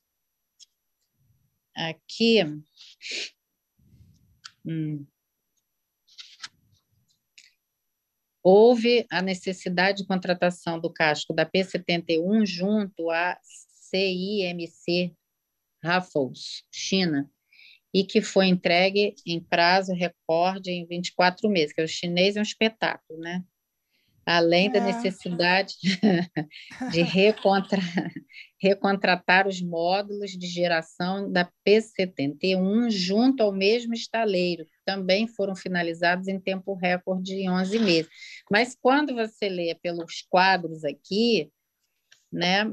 Aqui, hum, houve a necessidade de contratação do casco da P setenta e um junto à C I M C Raffles, China, e que foi entregue em prazo recorde em vinte e quatro meses, que o chinês é um espetáculo, né? Além da É. necessidade de recontra... recontratar os módulos de geração da P setenta e um junto ao mesmo estaleiro, que também foram finalizados em tempo recorde de onze meses. Mas quando você lê pelos quadros aqui, né,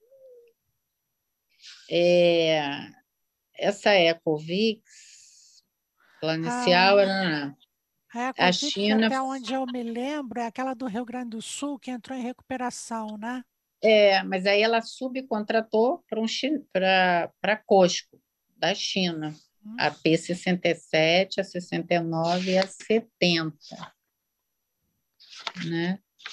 é, essa Ecovix, plano inicial, era A a Ecovix, China. até onde eu me lembro, é aquela do Rio Grande do Sul que entrou em recuperação, né? É, mas aí ela subcontratou para um, para a Cosco, da China, Hum. a P sessenta e sete, a sessenta e nove e a setenta. Né?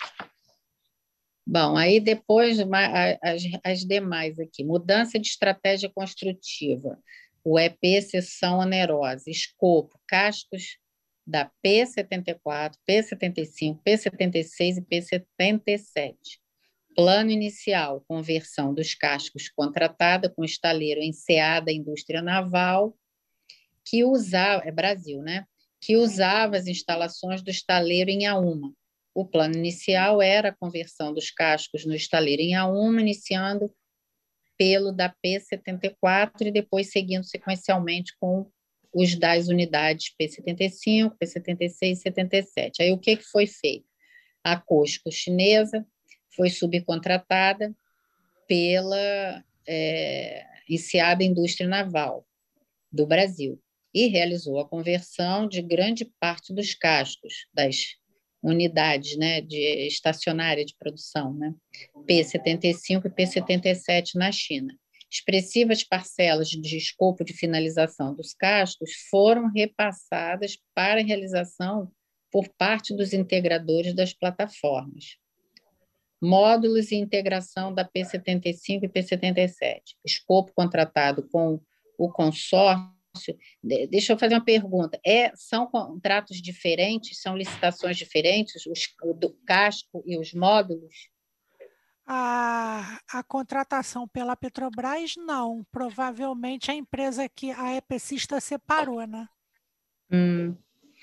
Bom, aí depois as, as demais aqui. Mudança de estratégia construtiva. O E P, seção onerosa. Escopo, cascos da P setenta e quatro, P setenta e cinco, P setenta e seis e P setenta e sete. Plano inicial, conversão dos cascos contratada com estaleiro em C A da indústria naval, que usava, é Brasil, né? Que usava as instalações do estaleiro em Auma. O plano inicial era a conversão dos cascos no estaleiro em Auma, iniciando pelo da P setenta e quatro e depois seguindo sequencialmente com os das unidades P setenta e cinco, P setenta e seis e setenta e sete. Aí o que foi feito? A Cosco chinesa foi subcontratada pela é, I C A da Indústria Naval do Brasil e realizou a conversão de grande parte dos cascos das unidades, né, de estacionária de produção, né, P setenta e cinco e P setenta e sete na China. Expressivas parcelas de escopo de finalização dos cascos foram repassadas para realização por parte dos integradores das plataformas. Módulos e integração da P setenta e cinco e P setenta e sete. Escopo contratado com o consórcio. Deixa eu fazer uma pergunta. É, são contratos diferentes? São licitações diferentes? Os, o do casco e os módulos? A, a contratação pela Petrobras, não. Provavelmente a empresa que a EPCista separou, né? Hum.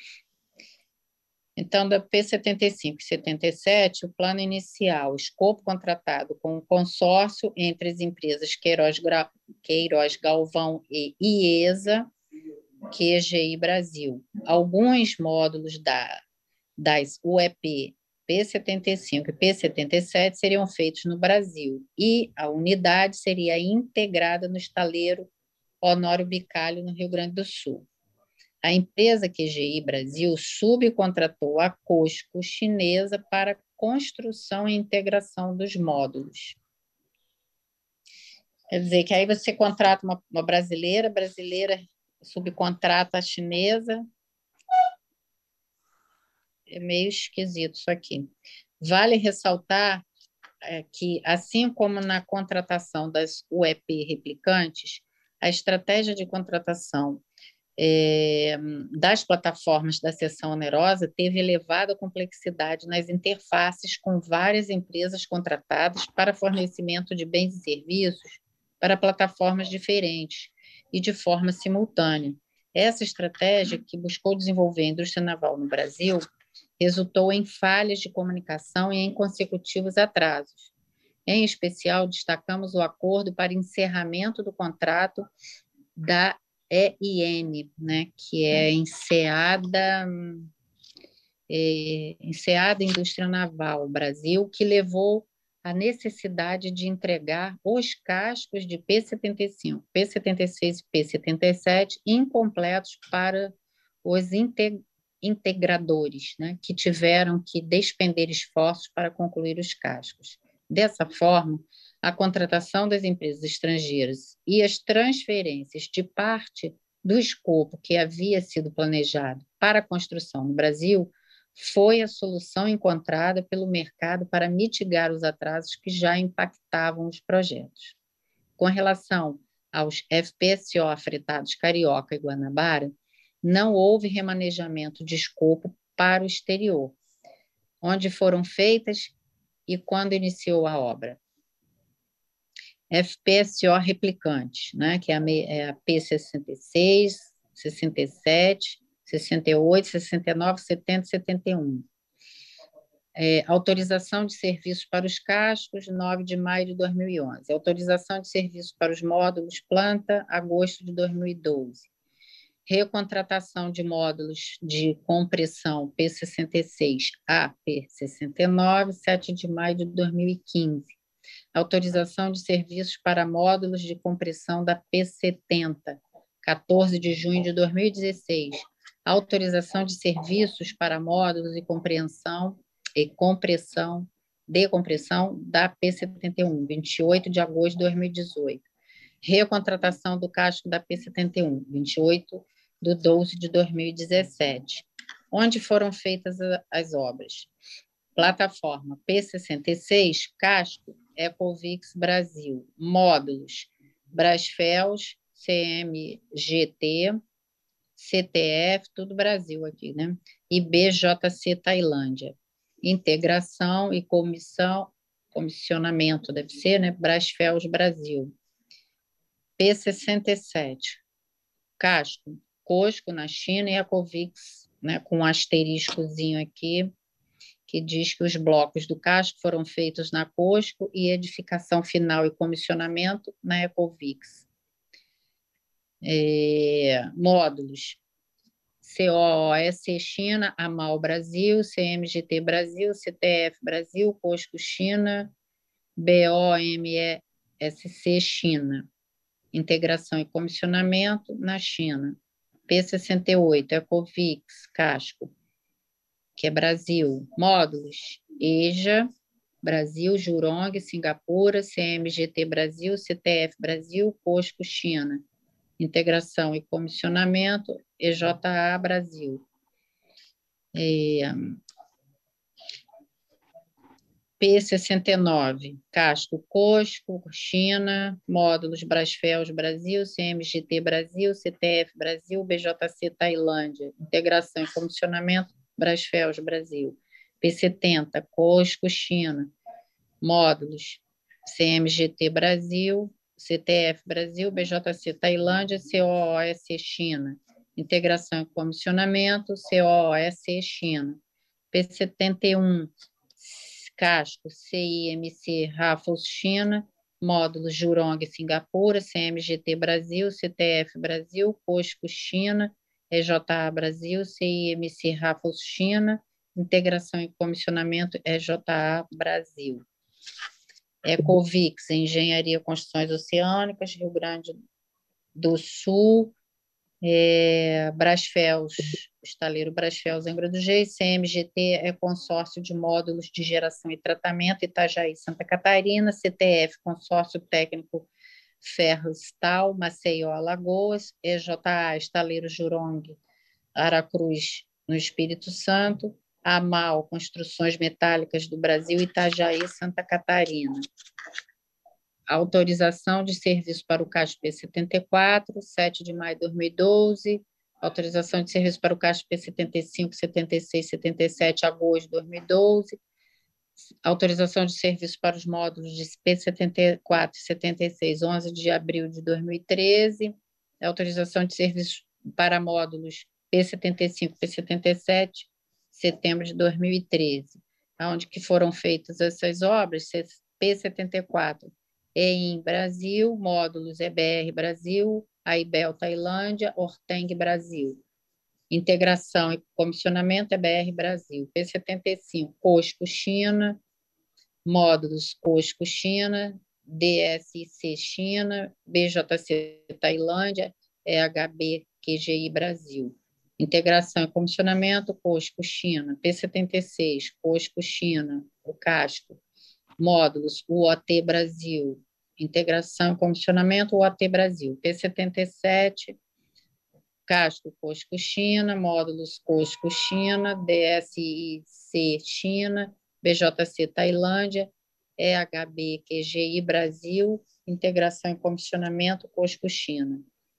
Então, da P setenta e cinco e setenta e sete, o plano inicial, escopo contratado com o consórcio entre as empresas Queiroz, Queiroz Galvão e IESA, Q G I Brasil. Alguns módulos da, das U E P P setenta e cinco e P setenta e sete seriam feitos no Brasil e a unidade seria integrada no estaleiro Honório Bicalho, no Rio Grande do Sul. A empresa Q G I Brasil subcontratou a Cosco chinesa para construção e integração dos módulos. Quer dizer, que aí você contrata uma, uma brasileira, brasileira subcontrata a chinesa. É meio esquisito isso aqui. Vale ressaltar é, que, assim como na contratação das U E P replicantes, a estratégia de contratação É, das plataformas da seção onerosa teve elevada complexidade nas interfaces com várias empresas contratadas para fornecimento de bens e serviços para plataformas diferentes e de forma simultânea. Essa estratégia, que buscou desenvolver a indústria naval no Brasil, resultou em falhas de comunicação e em consecutivos atrasos. Em especial, destacamos o acordo para encerramento do contrato da E I N, né, que é Enseada, é, Enseada Indústria Naval Brasil, que levou à necessidade de entregar os cascos de P setenta e cinco, P setenta e seis e P setenta e sete incompletos para os integradores, né, que tiveram que despender esforços para concluir os cascos. Dessa forma, a contratação das empresas estrangeiras e as transferências de parte do escopo que havia sido planejado para a construção no Brasil foi a solução encontrada pelo mercado para mitigar os atrasos que já impactavam os projetos. Com relação aos F P S O fretados Carioca e Guanabara, não houve remanejamento de escopo para o exterior, onde foram feitas e quando iniciou a obra. F P S O replicantes, né, que é a, é a P sessenta e seis, sessenta e sete, sessenta e oito, sessenta e nove, setenta e setenta e um. É, autorização de serviços para os cascos, nove de maio de dois mil e onze. Autorização de serviços para os módulos planta, agosto de dois mil e doze. Recontratação de módulos de compressão P sessenta e seis a P sessenta e nove, sete de maio de dois mil e quinze. Autorização de serviços para módulos de compressão da P setenta, quatorze de junho de dois mil e dezesseis. Autorização de serviços para módulos e compreensão e compressão, decompressão da P setenta e um, vinte e oito de agosto de dois mil e dezoito. Recontratação do casco da P setenta e um, vinte e oito de doze de dois mil e dezessete. Onde foram feitas as obras? Plataforma P sessenta e seis, casco, Ecovix Brasil. Módulos, Brasfels, C M G T, C T F, tudo Brasil aqui, né? E B J C Tailândia. Integração e comissão, comissionamento, deve ser, né? Brasfels Brasil. P sessenta e sete, casco, Cosco na China e Ecovix, né? Com um asteriscozinho aqui, que diz que os blocos do casco foram feitos na Cosco e edificação final e comissionamento na Ecovix. É, módulos, C O O S China, Amal Brasil, C M G T Brasil, C T F Brasil, Cosco China, B O M S C China. Integração e comissionamento na China. P sessenta e oito, Ecovix, casco, que é Brasil. Módulos, E J A, Brasil, Jurong, Singapura, C M G T Brasil, C T F Brasil, Cosco China. Integração e comissionamento, E J A Brasil. É, P sessenta e nove, casco, Cosco, China, módulos Brasfels Brasil, C M G T Brasil, C T F Brasil, B J C Tailândia. Integração e comissionamento, Brasfels Brasil. P setenta, Cosco, China, módulos C M G T Brasil, C T F Brasil, B J C Tailândia, C O O S China. Integração e comissionamento, C O O S China. P setenta e um, casco, C I M C Raffles China, módulos Jurong Singapura, C M G T Brasil, C T F Brasil, Cosco China, E J A Brasil, C I M C Raffles China, integração e comissionamento E J A Brasil. Ecovix, Engenharia e Construções Oceânicas, Rio Grande do Sul, é, Brasfels, Estaleiro Brasfels, Angra dos Reis, C M G T é consórcio de módulos de geração e tratamento, Itajaí, Santa Catarina, C T F, consórcio técnico Ferro-Stal, Maceió, Alagoas, E J A, Estaleiro Jurong, Aracruz, no Espírito Santo, Amal, Construções Metálicas do Brasil, Itajaí, Santa Catarina. Autorização de serviço para o casco P setenta e quatro, sete de maio de dois mil e doze. Autorização de serviço para o casco P setenta e cinco, setenta e seis, setenta e sete, agosto de dois mil e doze. Autorização de serviço para os módulos de P setenta e quatro e setenta e seis, onze de abril de dois mil e treze. Autorização de serviço para módulos P setenta e cinco, P setenta e sete, setembro de dois mil e treze. Onde que foram feitas essas obras? P setenta e quatro, E I M Brasil, módulos E B R Brasil, Aibel Tailândia, Orteng Brasil. Integração e comissionamento E B R Brasil. P setenta e cinco, Cosco China, módulos Cosco China, D S I C China, B J C Tailândia, E H B Q G I Brasil. Integração e comissionamento, Cosco China. P setenta e seis, Cosco China, o casco. Módulos, U O T Brasil. Integração e comissionamento, U O T Brasil. P setenta e sete, casco, Cosco China. Módulos, Cosco China. D S I C China. B J C Tailândia. E H B Q G I Brasil. Integração e comissionamento, Cosco China.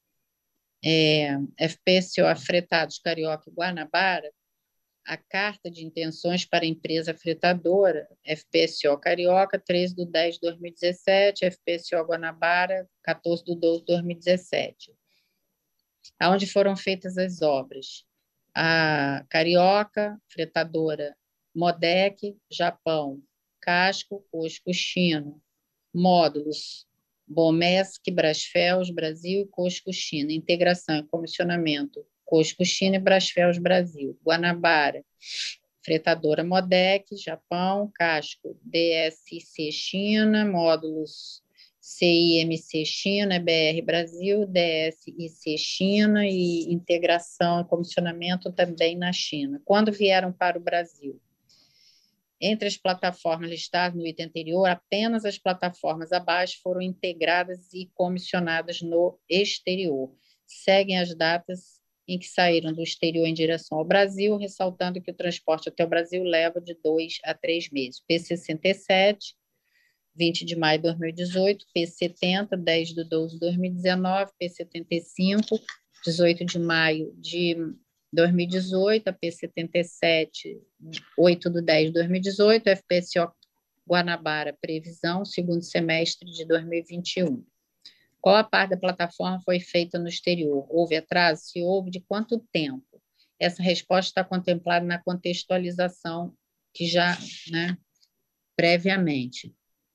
É, F P S O Fretados Carioca e Guanabara, a carta de intenções para a empresa fretadora, F P S O Carioca, treze de dez de dois mil e dezessete, F P S O Guanabara, quatorze de doze de dois mil e dezessete. Aonde foram feitas as obras? A Carioca, fretadora Modec, Japão, Casco, Cosco China, módulos, Bomesc, Brasfels, Brasil e Cosco China. Integração e comissionamento, Cosco China e Brasfels, Brasil. Guanabara, fretadora Modec, Japão. Casco, D S C China. Módulos, C I M C China, B R Brasil. D S I C China e integração e comissionamento também na China. Quando vieram para o Brasil? Entre as plataformas listadas no item anterior, apenas as plataformas abaixo foram integradas e comissionadas no exterior. Seguem as datas em que saíram do exterior em direção ao Brasil, ressaltando que o transporte até o Brasil leva de dois a três meses. P sessenta e sete, vinte de maio de dois mil e dezoito, P setenta, dez de doze de dois mil e dezenove, P setenta e cinco, dezoito de maio de dois mil e dezoito, a P setenta e sete, oito de dez de dois mil e dezoito, F P S O Guanabara, previsão, segundo semestre de dois mil e vinte e um. Qual a parte da plataforma foi feita no exterior? Houve atraso? Se houve, de quanto tempo? Essa resposta está contemplada na contextualização que já, né, previamente.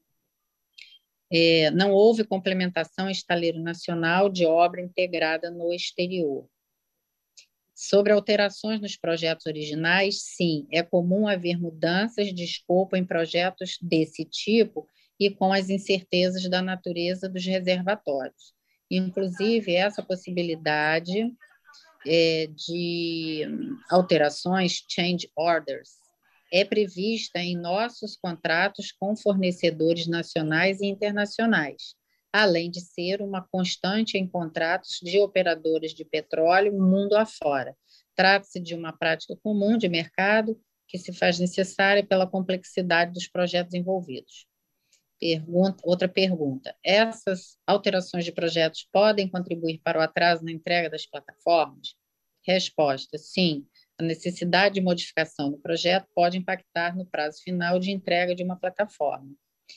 É, não houve complementação em estaleiro nacional de obra integrada no exterior. Sobre alterações nos projetos originais, sim, é comum haver mudanças de escopo em projetos desse tipo e com as incertezas da natureza dos reservatórios. Inclusive, essa possibilidade é, de alterações, change orders, é prevista em nossos contratos com fornecedores nacionais e internacionais, além de ser uma constante em contratos de operadoras de petróleo mundo afora. Trata-se de uma prática comum de mercado que se faz necessária pela complexidade dos projetos envolvidos. Pergunta, outra pergunta. Essas alterações de projetos podem contribuir para o atraso na entrega das plataformas? Resposta, sim. A necessidade de modificação do projeto pode impactar no prazo final de entrega de uma plataforma.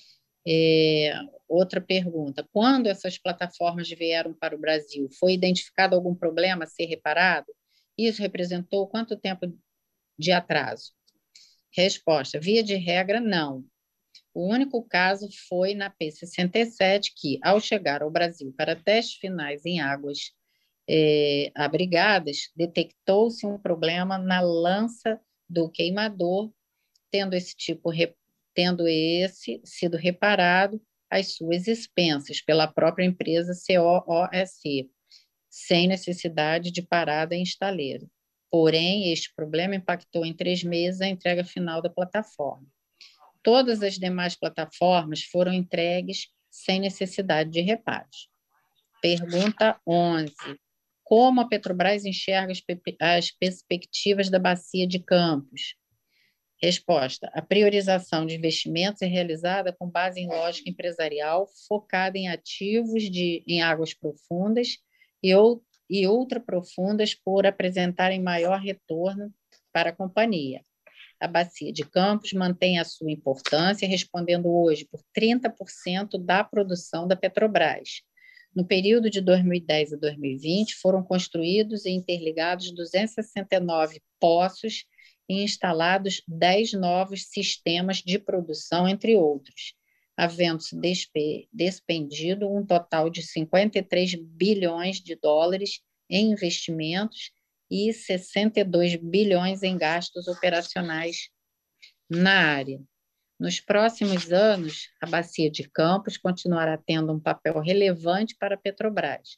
É, outra pergunta, quando essas plataformas vieram para o Brasil, foi identificado algum problema a ser reparado? Isso representou quanto tempo de atraso? Resposta, via de regra, não. O único caso foi na P sessenta e sete, que, ao chegar ao Brasil para testes finais em águas é, abrigadas, detectou-se um problema na lança do queimador, tendo esse tipo tendo esse sido reparado às suas expensas pela própria empresa C O O S, sem necessidade de parada em estaleiro. Porém, este problema impactou em três meses a entrega final da plataforma. Todas as demais plataformas foram entregues sem necessidade de reparos. Pergunta onze. Como a Petrobras enxerga as perspectivas da bacia de Campos? Resposta, a priorização de investimentos é realizada com base em lógica empresarial focada em ativos de, em águas profundas e, ou, e ultraprofundas por apresentarem maior retorno para a companhia. A bacia de Campos mantém a sua importância, respondendo hoje por trinta por cento da produção da Petrobras. No período de dois mil e dez a dois mil e vinte, foram construídos e interligados duzentos e sessenta e nove poços e instalados dez novos sistemas de produção, entre outros, havendo-se despendido um total de cinquenta e três bilhões de dólares em investimentos e sessenta e dois bilhões em gastos operacionais na área. Nos próximos anos, a bacia de Campos continuará tendo um papel relevante para a Petrobras. A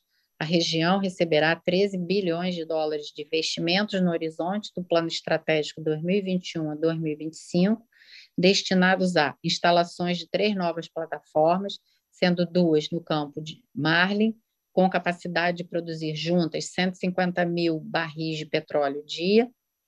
A região receberá treze bilhões de dólares de investimentos no horizonte do Plano Estratégico dois mil e vinte e um a dois mil e vinte e cinco, destinados a instalações de três novas plataformas, sendo duas no campo de Marlim, com capacidade de produzir juntas cento e cinquenta mil barris de petróleo dia,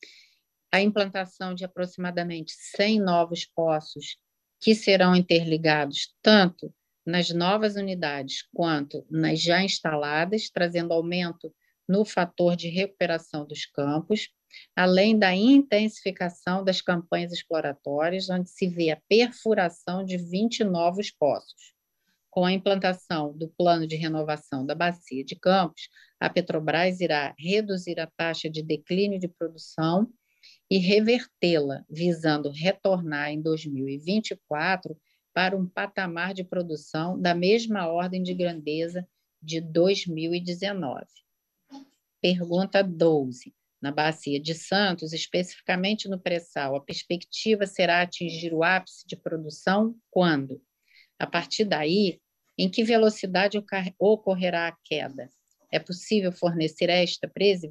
a implantação de aproximadamente cem novos poços que serão interligados tanto nas novas unidades quanto nas já instaladas, trazendo aumento no fator de recuperação dos campos, além da intensificação das campanhas exploratórias, onde se vê a perfuração de vinte novos poços. Com a implantação do plano de renovação da Bacia de Campos, a Petrobras irá reduzir a taxa de declínio de produção e revertê-la, visando retornar em dois mil e vinte e quatro para um patamar de produção da mesma ordem de grandeza de dois mil e dezenove. Pergunta doze. Na Bacia de Santos, especificamente no pré-sal, a perspectiva será atingir o ápice de produção quando? A partir daí, em que velocidade ocorrerá a queda? É possível fornecer esta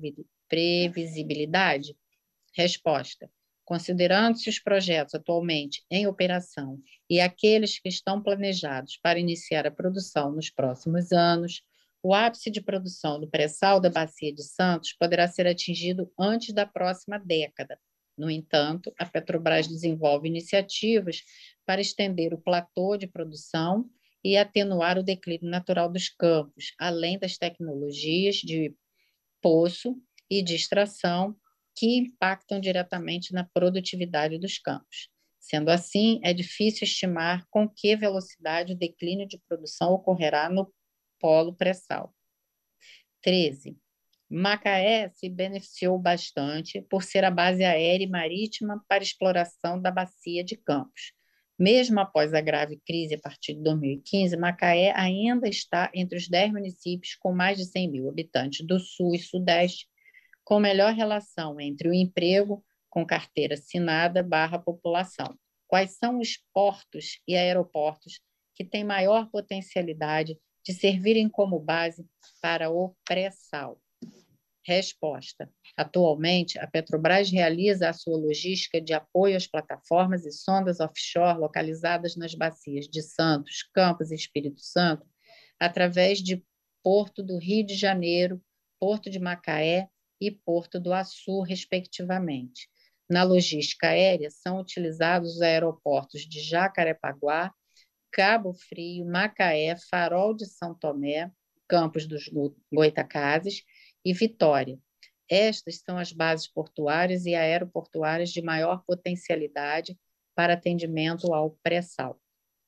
previsibilidade? Resposta: considerando-se os projetos atualmente em operação e aqueles que estão planejados para iniciar a produção nos próximos anos, o ápice de produção do pré-sal da Bacia de Santos poderá ser atingido antes da próxima década. No entanto, a Petrobras desenvolve iniciativas para estender o platô de produção e atenuar o declínio natural dos campos, além das tecnologias de poço e de extração que impactam diretamente na produtividade dos campos. Sendo assim, é difícil estimar com que velocidade o declínio de produção ocorrerá no polo pré-sal. treze. Macaé se beneficiou bastante por ser a base aérea e marítima para exploração da Bacia de Campos. Mesmo após a grave crise a partir de dois mil e quinze, Macaé ainda está entre os dez municípios com mais de cem mil habitantes do Sul e Sudeste, com melhor relação entre o emprego com carteira assinada barra população. Quais são os portos e aeroportos que têm maior potencialidade de servirem como base para o pré-sal? Resposta: atualmente, a Petrobras realiza a sua logística de apoio às plataformas e sondas offshore localizadas nas bacias de Santos, Campos e Espírito Santo, através de Porto do Rio de Janeiro, Porto de Macaé e Porto do Açu, respectivamente. Na logística aérea, são utilizados os aeroportos de Jacarepaguá, Cabo Frio, Macaé, Farol de São Tomé, Campos dos Goitacazes e Vitória. Estas são as bases portuárias e aeroportuárias de maior potencialidade para atendimento ao pré-sal.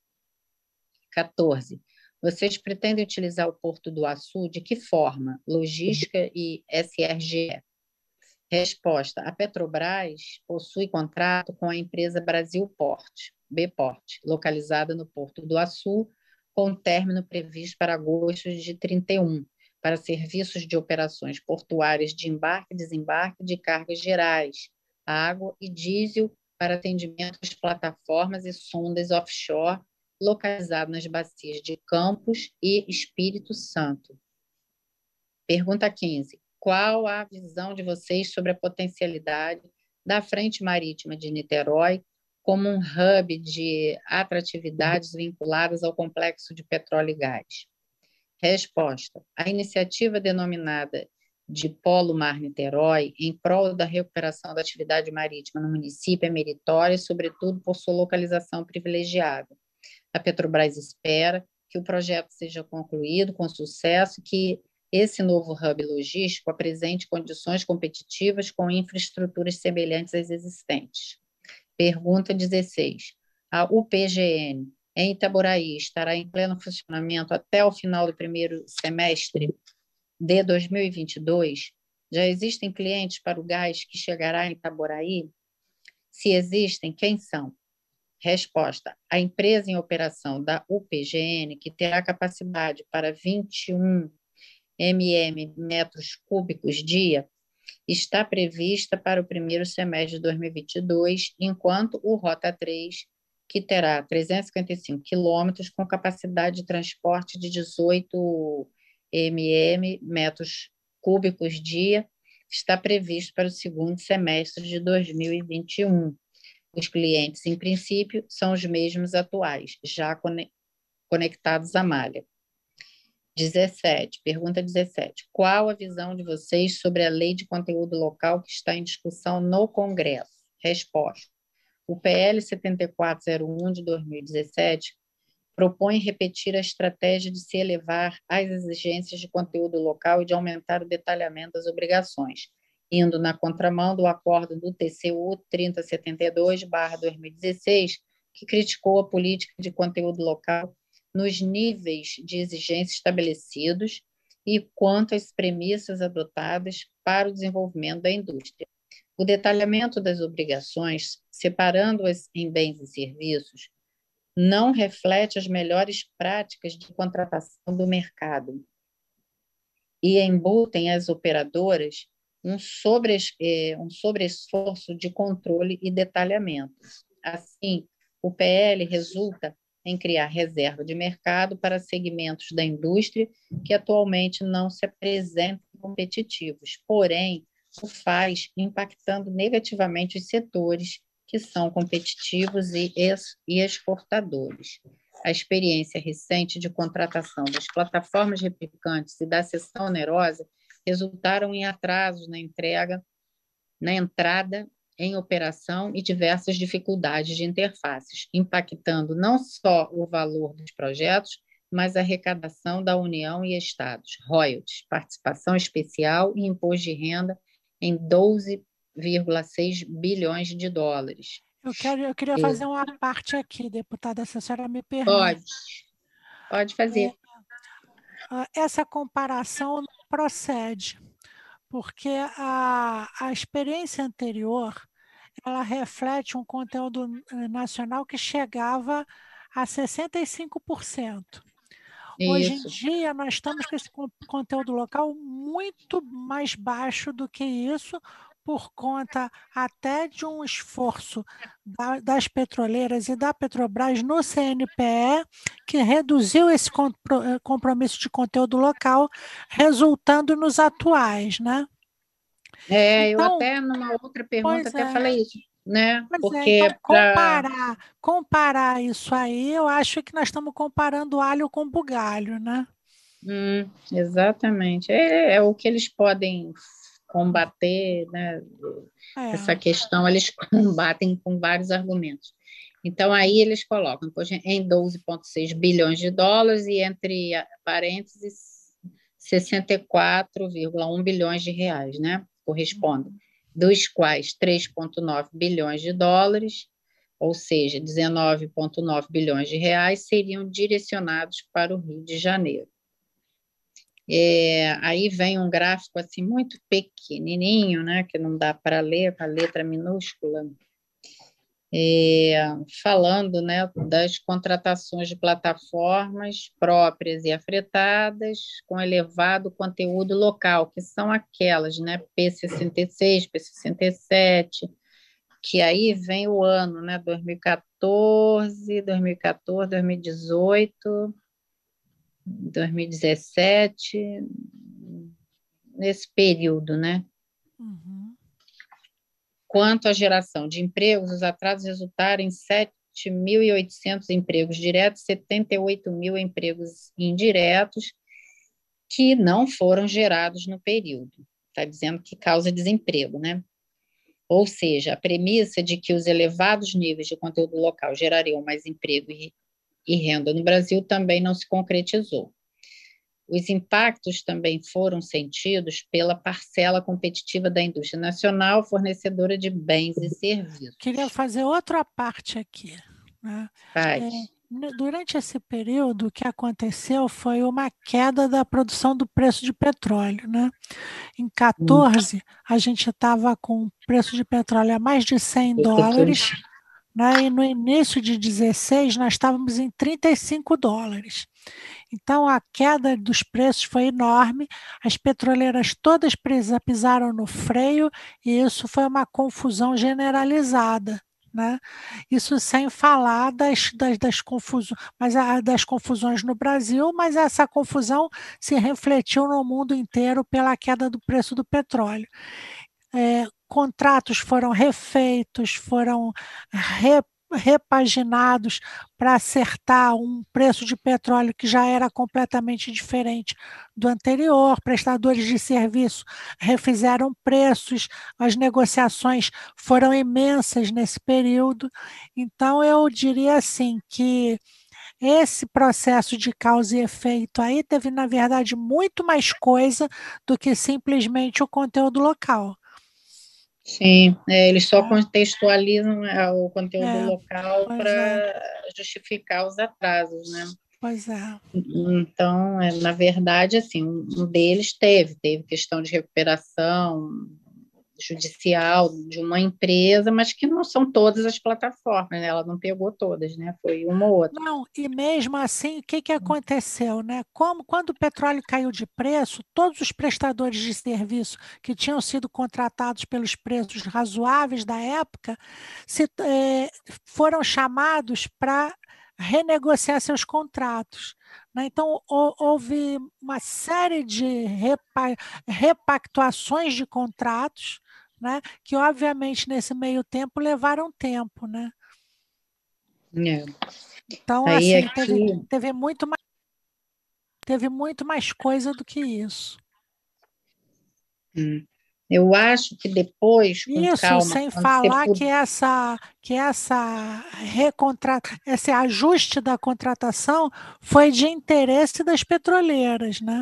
quatorze. Vocês pretendem utilizar o Porto do Açu de que forma? Logística e S R G E. Resposta: a Petrobras possui contrato com a empresa Brasil Port, Bport, localizada no Porto do Açu, com término previsto para agosto de trinta e um, para serviços de operações portuárias de embarque e desembarque de cargas gerais, água e diesel para atendimento às plataformas e sondas offshore localizado nas bacias de Campos e Espírito Santo. Pergunta quinze. Qual a visão de vocês sobre a potencialidade da Frente Marítima de Niterói como um hub de atratividades vinculadas ao complexo de petróleo e gás? Resposta: a iniciativa denominada de Polo Mar Niterói, em prol da recuperação da atividade marítima no município, é meritória, sobretudo por sua localização privilegiada. A Petrobras espera que o projeto seja concluído com sucesso e que esse novo hub logístico apresente condições competitivas com infraestruturas semelhantes às existentes. Pergunta dezesseis. A U P G N em Itaboraí estará em pleno funcionamento até o final do primeiro semestre de dois mil e vinte e dois? Já existem clientes para o gás que chegará em Itaboraí? Se existem, quem são? Resposta: a empresa em operação da U P G N, que terá capacidade para vinte e um milhões de metros cúbicos dia, está prevista para o primeiro semestre de dois mil e vinte e dois, enquanto o Rota três, que terá trezentos e cinquenta e cinco quilômetros, com capacidade de transporte de dezoito milhões metros cúbicos dia, está previsto para o segundo semestre de dois mil e vinte e um. Os clientes, em princípio, são os mesmos atuais, já conectados à malha. dezessete, pergunta dezessete. Qual a visão de vocês sobre a lei de conteúdo local que está em discussão no Congresso? Resposta. O P L setenta e quatro zero um de dois mil e dezessete propõe repetir a estratégia de se elevar às exigências de conteúdo local e de aumentar o detalhamento das obrigações, indo na contramão do acordo do T C U trinta setenta e dois barra dois mil e dezesseis, que criticou a política de conteúdo local nos níveis de exigência estabelecidos e quanto às premissas adotadas para o desenvolvimento da indústria. O detalhamento das obrigações, separando-as em bens e serviços, não reflete as melhores práticas de contratação do mercado e embutem as operadoras um, sobre, um sobreesforço de controle e detalhamento. Assim, o P L resulta em criar reserva de mercado para segmentos da indústria que atualmente não se apresentam competitivos, porém, o faz impactando negativamente os setores que são competitivos e exportadores. A experiência recente de contratação das plataformas replicantes e da seção onerosa resultaram em atrasos na entrega, na entrada em operação e diversas dificuldades de interfaces, impactando não só o valor dos projetos, mas a arrecadação da União e Estados, royalties, participação especial e imposto de renda em doze vírgula seis bilhões de dólares. Eu, quero, eu queria fazer uma parte aqui, deputada, se a senhora me permite. Pode, pode fazer. É, essa comparação não procede, porque a, a experiência anterior ela reflete um conteúdo nacional que chegava a sessenta e cinco por cento. Isso. Hoje em dia, nós estamos com esse conteúdo local muito mais baixo do que isso, por conta até de um esforço da, das petroleiras e da Petrobras no C N P E, que reduziu esse compromisso de conteúdo local, resultando nos atuais, né? É, então, eu até numa outra pergunta até é. falei isso, né? Pois Porque é, então, pra... comparar, comparar isso aí, eu acho que nós estamos comparando alho com bugalho, né? Hum, exatamente. É, é o que eles podem combater, né? É. Essa questão eles combatem com vários argumentos. Então, aí eles colocam em doze vírgula seis bilhões de dólares e, entre parênteses, sessenta e quatro vírgula um bilhões de reais, né? Correspondem, dos quais três vírgula nove bilhões de dólares, ou seja, dezenove vírgula nove bilhões de reais, seriam direcionados para o Rio de Janeiro. É, aí vem um gráfico assim muito pequenininho, né, que não dá para ler, com a letra minúscula, é, falando, né, das contratações de plataformas próprias e afretadas com elevado conteúdo local, que são aquelas, né, P sessenta e seis, P sessenta e sete, que aí vem o ano, né, dois mil e quatorze, dois mil e quatorze, dois mil e dezoito, dois mil e dezessete, nesse período, né? Uhum. Quanto à geração de empregos, os atrasos resultaram em sete mil e oitocentos empregos diretos, setenta e oito mil empregos indiretos, que não foram gerados no período. Está dizendo que causa desemprego, né? Ou seja, a premissa de que os elevados níveis de conteúdo local gerariam mais emprego e, e renda no Brasil também não se concretizou. Os impactos também foram sentidos pela parcela competitiva da indústria nacional, fornecedora de bens e serviços. Queria fazer outra parte aqui, né? É, durante esse período, o que aconteceu foi uma queda da produção do preço de petróleo, né? Em quatorze, a gente estava com o preço de petróleo a mais de cem dólares, né? E no início de dezesseis, nós estávamos em trinta e cinco dólares. Então, a queda dos preços foi enorme, as petroleiras todas pisaram no freio e isso foi uma confusão generalizada, né? Isso sem falar das, das, das confusões, mas a, das confusões no Brasil, mas essa confusão se refletiu no mundo inteiro pela queda do preço do petróleo. É, contratos foram refeitos, foram re, repaginados para acertar um preço de petróleo que já era completamente diferente do anterior. Prestadores de serviço refizeram preços, as negociações foram imensas nesse período. Então, eu diria assim que esse processo de causa e efeito aí teve, na verdade, muito mais coisa do que simplesmente o conteúdo local. Sim, é, eles só É, contextualizam é, o conteúdo é, local pois é, para justificar os atrasos, né? pois é. Então, é, na verdade, assim, um um deles teve, teve questão de recuperação judicial de uma empresa, mas que não são todas as plataformas, né? Ela não pegou todas, né? Foi uma ou outra. Não, e mesmo assim, o que, que aconteceu, né? Como quando o petróleo caiu de preço, todos os prestadores de serviço que tinham sido contratados pelos preços razoáveis da época se, eh, foram chamados para renegociar seus contratos, né? Então, hou- houve uma série de repa- repactuações de contratos, né? Que, obviamente, nesse meio tempo levaram tempo, né? É. Então, Aí assim, teve, aqui, teve muito mais, teve muito mais coisa do que isso. hum, eu acho que depois, com Isso calma, sem quando você falar que puder. essa, que essa recontra, esse ajuste da contratação foi de interesse das petroleiras, né?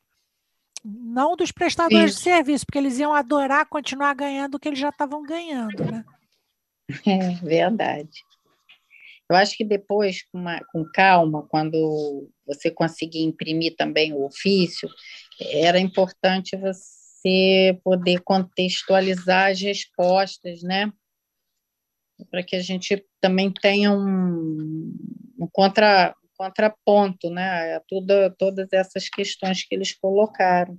Não dos prestadores Sim, de serviço, porque eles iam adorar continuar ganhando o que eles já estavam ganhando, né? é verdade. Eu acho que depois, com, uma- com calma, quando você conseguir imprimir também o ofício, era importante você poder contextualizar as respostas, né? Para que a gente também tenha um, um contra, contraponto, né? A tudo, todas essas questões que eles colocaram.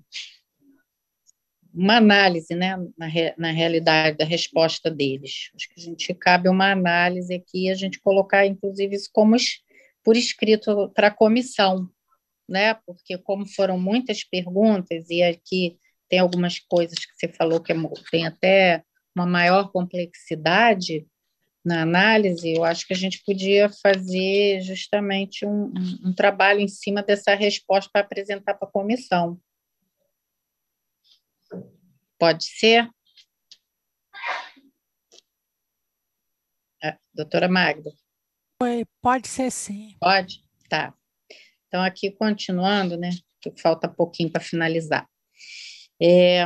Uma análise, né? Na, re, na realidade, da resposta deles. Acho que a gente cabe uma análise aqui, a gente colocar, inclusive, isso como es, por escrito para a comissão, né? Porque como foram muitas perguntas e aqui tem algumas coisas que você falou que é, tem até uma maior complexidade na análise, eu acho que a gente podia fazer justamente um, um, um trabalho em cima dessa resposta para apresentar para a comissão. Pode ser? Ah, doutora Magda, Pode ser sim. pode? Tá. Então, aqui continuando, né? Que falta pouquinho para finalizar. É,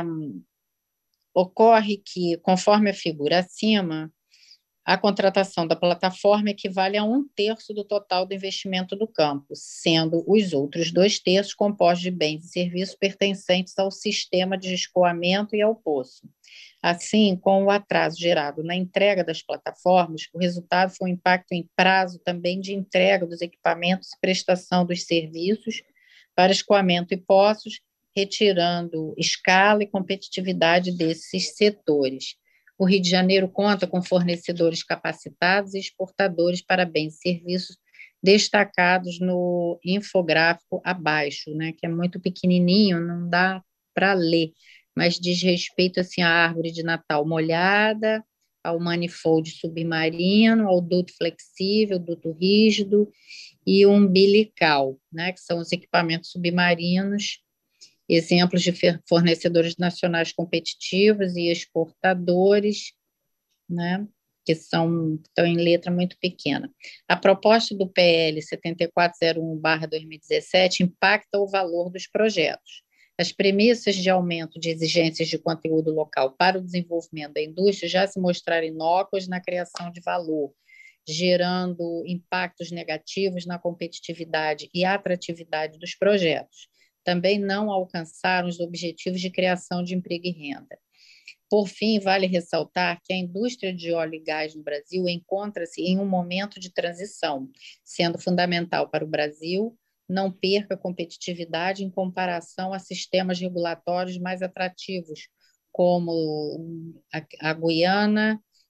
ocorre que, conforme a figura acima, a contratação da plataforma equivale a um terço do total do investimento do campo, sendo os outros dois terços compostos de bens e serviços pertencentes ao sistema de escoamento e ao poço. Assim, com o atraso gerado na entrega das plataformas, o resultado foi um impacto em prazo também de entrega dos equipamentos e prestação dos serviços para escoamento e poços, retirando escala e competitividade desses setores. O Rio de Janeiro conta com fornecedores capacitados e exportadores para bens e serviços destacados no infográfico abaixo, né, que é muito pequenininho, não dá para ler, mas diz respeito assim à árvore de Natal molhada, ao manifold submarino, ao duto flexível, duto rígido e umbilical, né, que são os equipamentos submarinos, exemplos de fornecedores nacionais competitivos e exportadores, né, que são, estão em letra muito pequena. A proposta do P L setenta e quatro zero um barra dois mil e dezessete impacta o valor dos projetos. As premissas de aumento de exigências de conteúdo local para o desenvolvimento da indústria já se mostraram inócuas na criação de valor, gerando impactos negativos na competitividade e atratividade dos projetos. Também não alcançaram os objetivos de criação de emprego e renda. Por fim, vale ressaltar que a indústria de óleo e gás no Brasil encontra-se em um momento de transição, sendo fundamental para o Brasil não perca competitividade em comparação a sistemas regulatórios mais atrativos, como a, a Guiana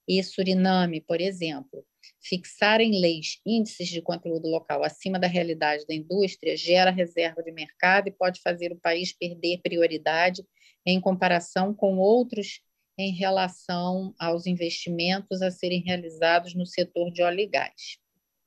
e Suriname, por exemplo. Fixar em leis índices de conteúdo local acima da realidade da indústria gera reserva de mercado e pode fazer o país perder prioridade em comparação com outros em relação aos investimentos a serem realizados no setor de óleo e gás.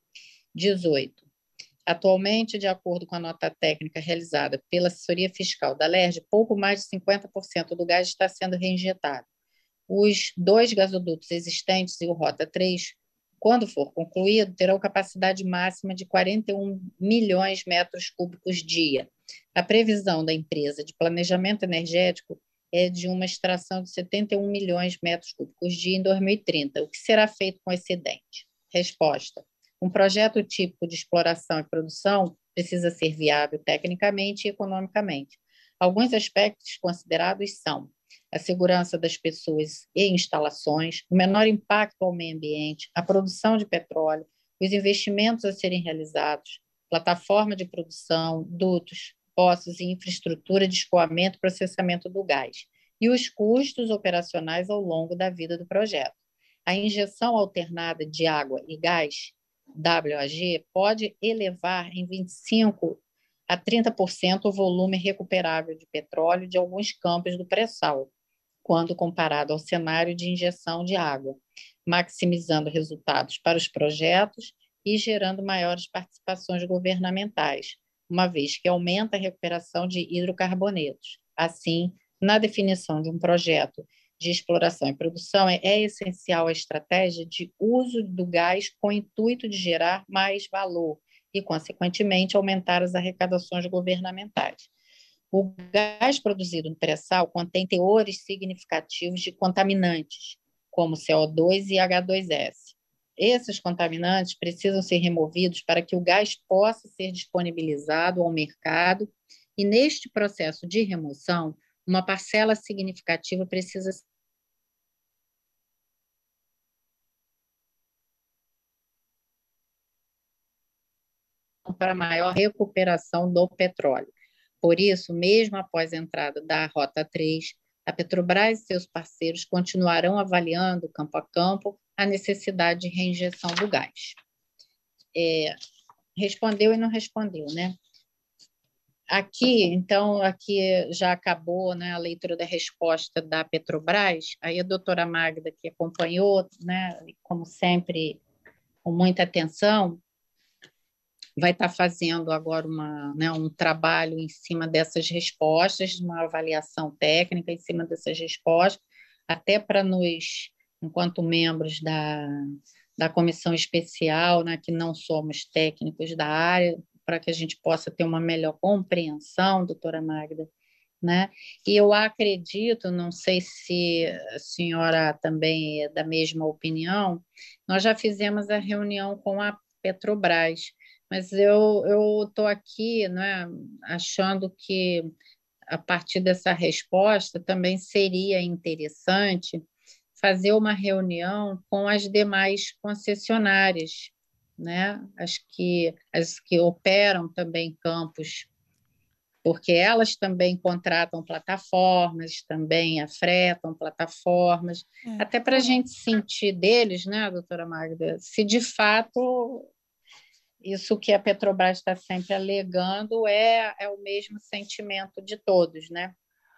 dezoito. Atualmente, de acordo com a nota técnica realizada pela assessoria fiscal da LERJ, pouco mais de cinquenta por cento do gás está sendo reinjetado. Os dois gasodutos existentes e o Rota três, quando for concluído, terão capacidade máxima de quarenta e um milhões de metros cúbicos dia. A previsão da empresa de planejamento energético é de uma extração de setenta e um milhões de metros cúbicos dia em dois mil e trinta. O que será feito com o excedente? Resposta. Um projeto típico de exploração e produção precisa ser viável tecnicamente e economicamente. Alguns aspectos considerados são a segurança das pessoas e instalações, o menor impacto ao meio ambiente, a produção de petróleo, os investimentos a serem realizados, plataforma de produção, dutos, poços e infraestrutura de escoamento e processamento do gás, e os custos operacionais ao longo da vida do projeto. A injeção alternada de água e gás W A G pode elevar em vinte e cinco a trinta por cento o volume recuperável de petróleo de alguns campos do pré-sal, quando comparado ao cenário de injeção de água, maximizando resultados para os projetos e gerando maiores participações governamentais, uma vez que aumenta a recuperação de hidrocarbonetos. Assim, na definição de um projeto de exploração e produção, é, é essencial a estratégia de uso do gás com o intuito de gerar mais valor e, consequentemente, aumentar as arrecadações governamentais. O gás produzido no pré-sal contém teores significativos de contaminantes, como C O dois e H dois S. Esses contaminantes precisam ser removidos para que o gás possa ser disponibilizado ao mercado e, neste processo de remoção, uma parcela significativa precisa ser para maior recuperação do petróleo. Por isso, mesmo após a entrada da Rota três, a Petrobras e seus parceiros continuarão avaliando, campo a campo, a necessidade de reinjeção do gás. É, respondeu e não respondeu, né? Aqui, então, aqui já acabou, né, a leitura da resposta da Petrobras. Aí a doutora Magda, que acompanhou, né, como sempre, com muita atenção, vai estar fazendo agora uma, né, um trabalho em cima dessas respostas, uma avaliação técnica em cima dessas respostas, até para nós, enquanto membros da, da comissão especial, né, que não somos técnicos da área, para que a gente possa ter uma melhor compreensão, doutora Magda, né? E eu acredito, não sei se a senhora também é da mesma opinião, nós já fizemos a reunião com a Petrobras, mas eu estou aqui, né, achando que, a partir dessa resposta, também seria interessante fazer uma reunião com as demais concessionárias, né? As que, as que operam também campos, porque elas também contratam plataformas, também afretam plataformas, é. Até para a gente sentir deles, né, doutora Magda, se de fato isso que a Petrobras está sempre alegando é, é o mesmo sentimento de todos, né?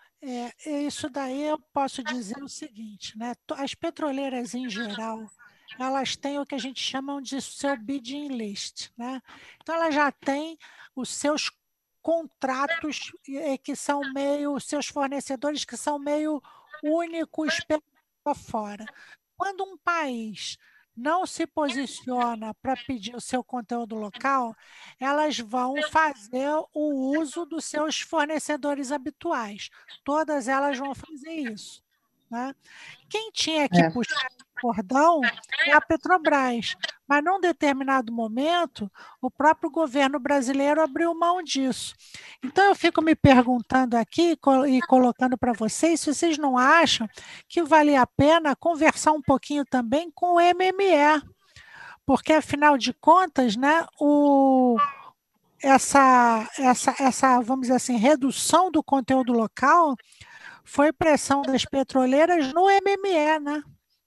É, isso daí eu posso dizer o seguinte, né? As petroleiras em geral, elas têm o que a gente chama de seu bidding list, né? Então elas já têm os seus contratos que são meio, os seus fornecedores que são meio únicos pela fora. Quando um país não se posiciona para pedir o seu conteúdo local, elas vão fazer o uso dos seus fornecedores habituais. Todas elas vão fazer isso, né? Quem tinha que é. puxar o cordão é a Petrobras, mas num determinado momento, o próprio governo brasileiro abriu mão disso. Então, eu fico me perguntando aqui e colocando para vocês se vocês não acham que vale a pena conversar um pouquinho também com o M M E, porque, afinal de contas, né, o, essa, essa, essa, vamos dizer assim, redução do conteúdo local foi pressão das petroleiras no M M E, né?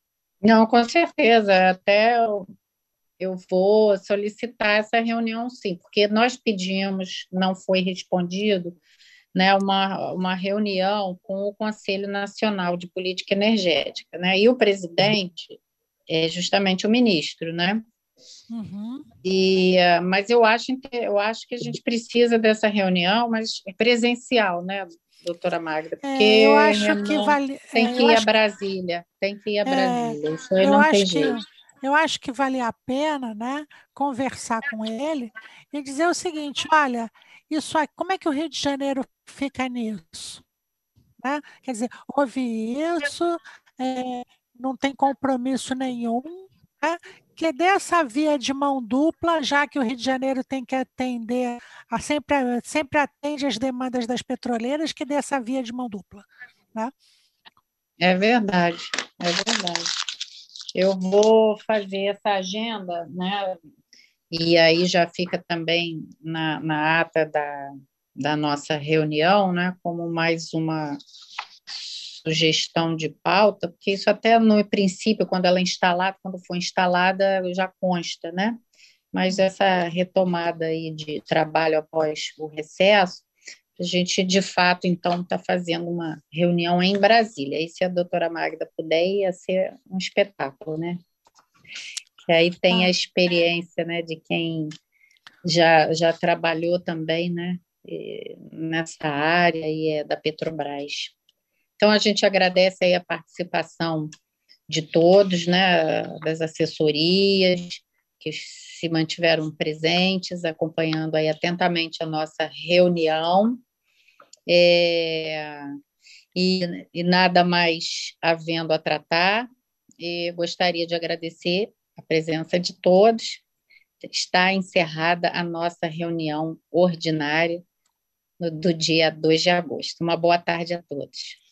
Não, com certeza, até eu, eu vou solicitar essa reunião, sim, porque nós pedimos, não foi respondido, né, uma, uma reunião com o Conselho Nacional de Política Energética, né, e o presidente é justamente o ministro, né, Uhum. e, eh, mas eu acho, inte- eu acho que a gente precisa dessa reunião, mas presencial, né, doutora Magda, É, eu porque acho que Renan vale, tem é, que eu ir a acho que Brasília, tem que ir a é, Brasília, isso aí eu não tem acho que jeito. eu acho que vale a pena, né, conversar com ele e dizer o seguinte, olha, isso aí, como é que o Rio de Janeiro fica nisso? Né? Quer dizer, houve isso, é, não tem compromisso nenhum, né? Que dessa via de mão dupla, já que o Rio de Janeiro tem que atender, a, sempre, sempre atende às demandas das petroleiras, que dessa via de mão dupla. Né? É verdade, é verdade. Eu vou fazer essa agenda, né? E aí já fica também na, na ata da, da nossa reunião, né? Como mais uma sugestão de pauta, porque isso até no princípio, quando ela é instalada, quando for instalada, já consta, né? Mas essa retomada aí de trabalho após o recesso, a gente, de fato, então, está fazendo uma reunião em Brasília. E se a doutora Magda puder, ia ser um espetáculo, né? Que aí tem a Tá. experiência, né, de quem já, já trabalhou também, né, eh, nessa área e é da Petrobras. Então, a gente agradece aí a participação de todos, né, das assessorias, que se mantiveram presentes, acompanhando aí atentamente a nossa reunião. É, e, e nada mais havendo a tratar, e gostaria de agradecer a presença de todos. Está encerrada a nossa reunião ordinária no- do dia dois de agosto. Uma boa tarde a todos.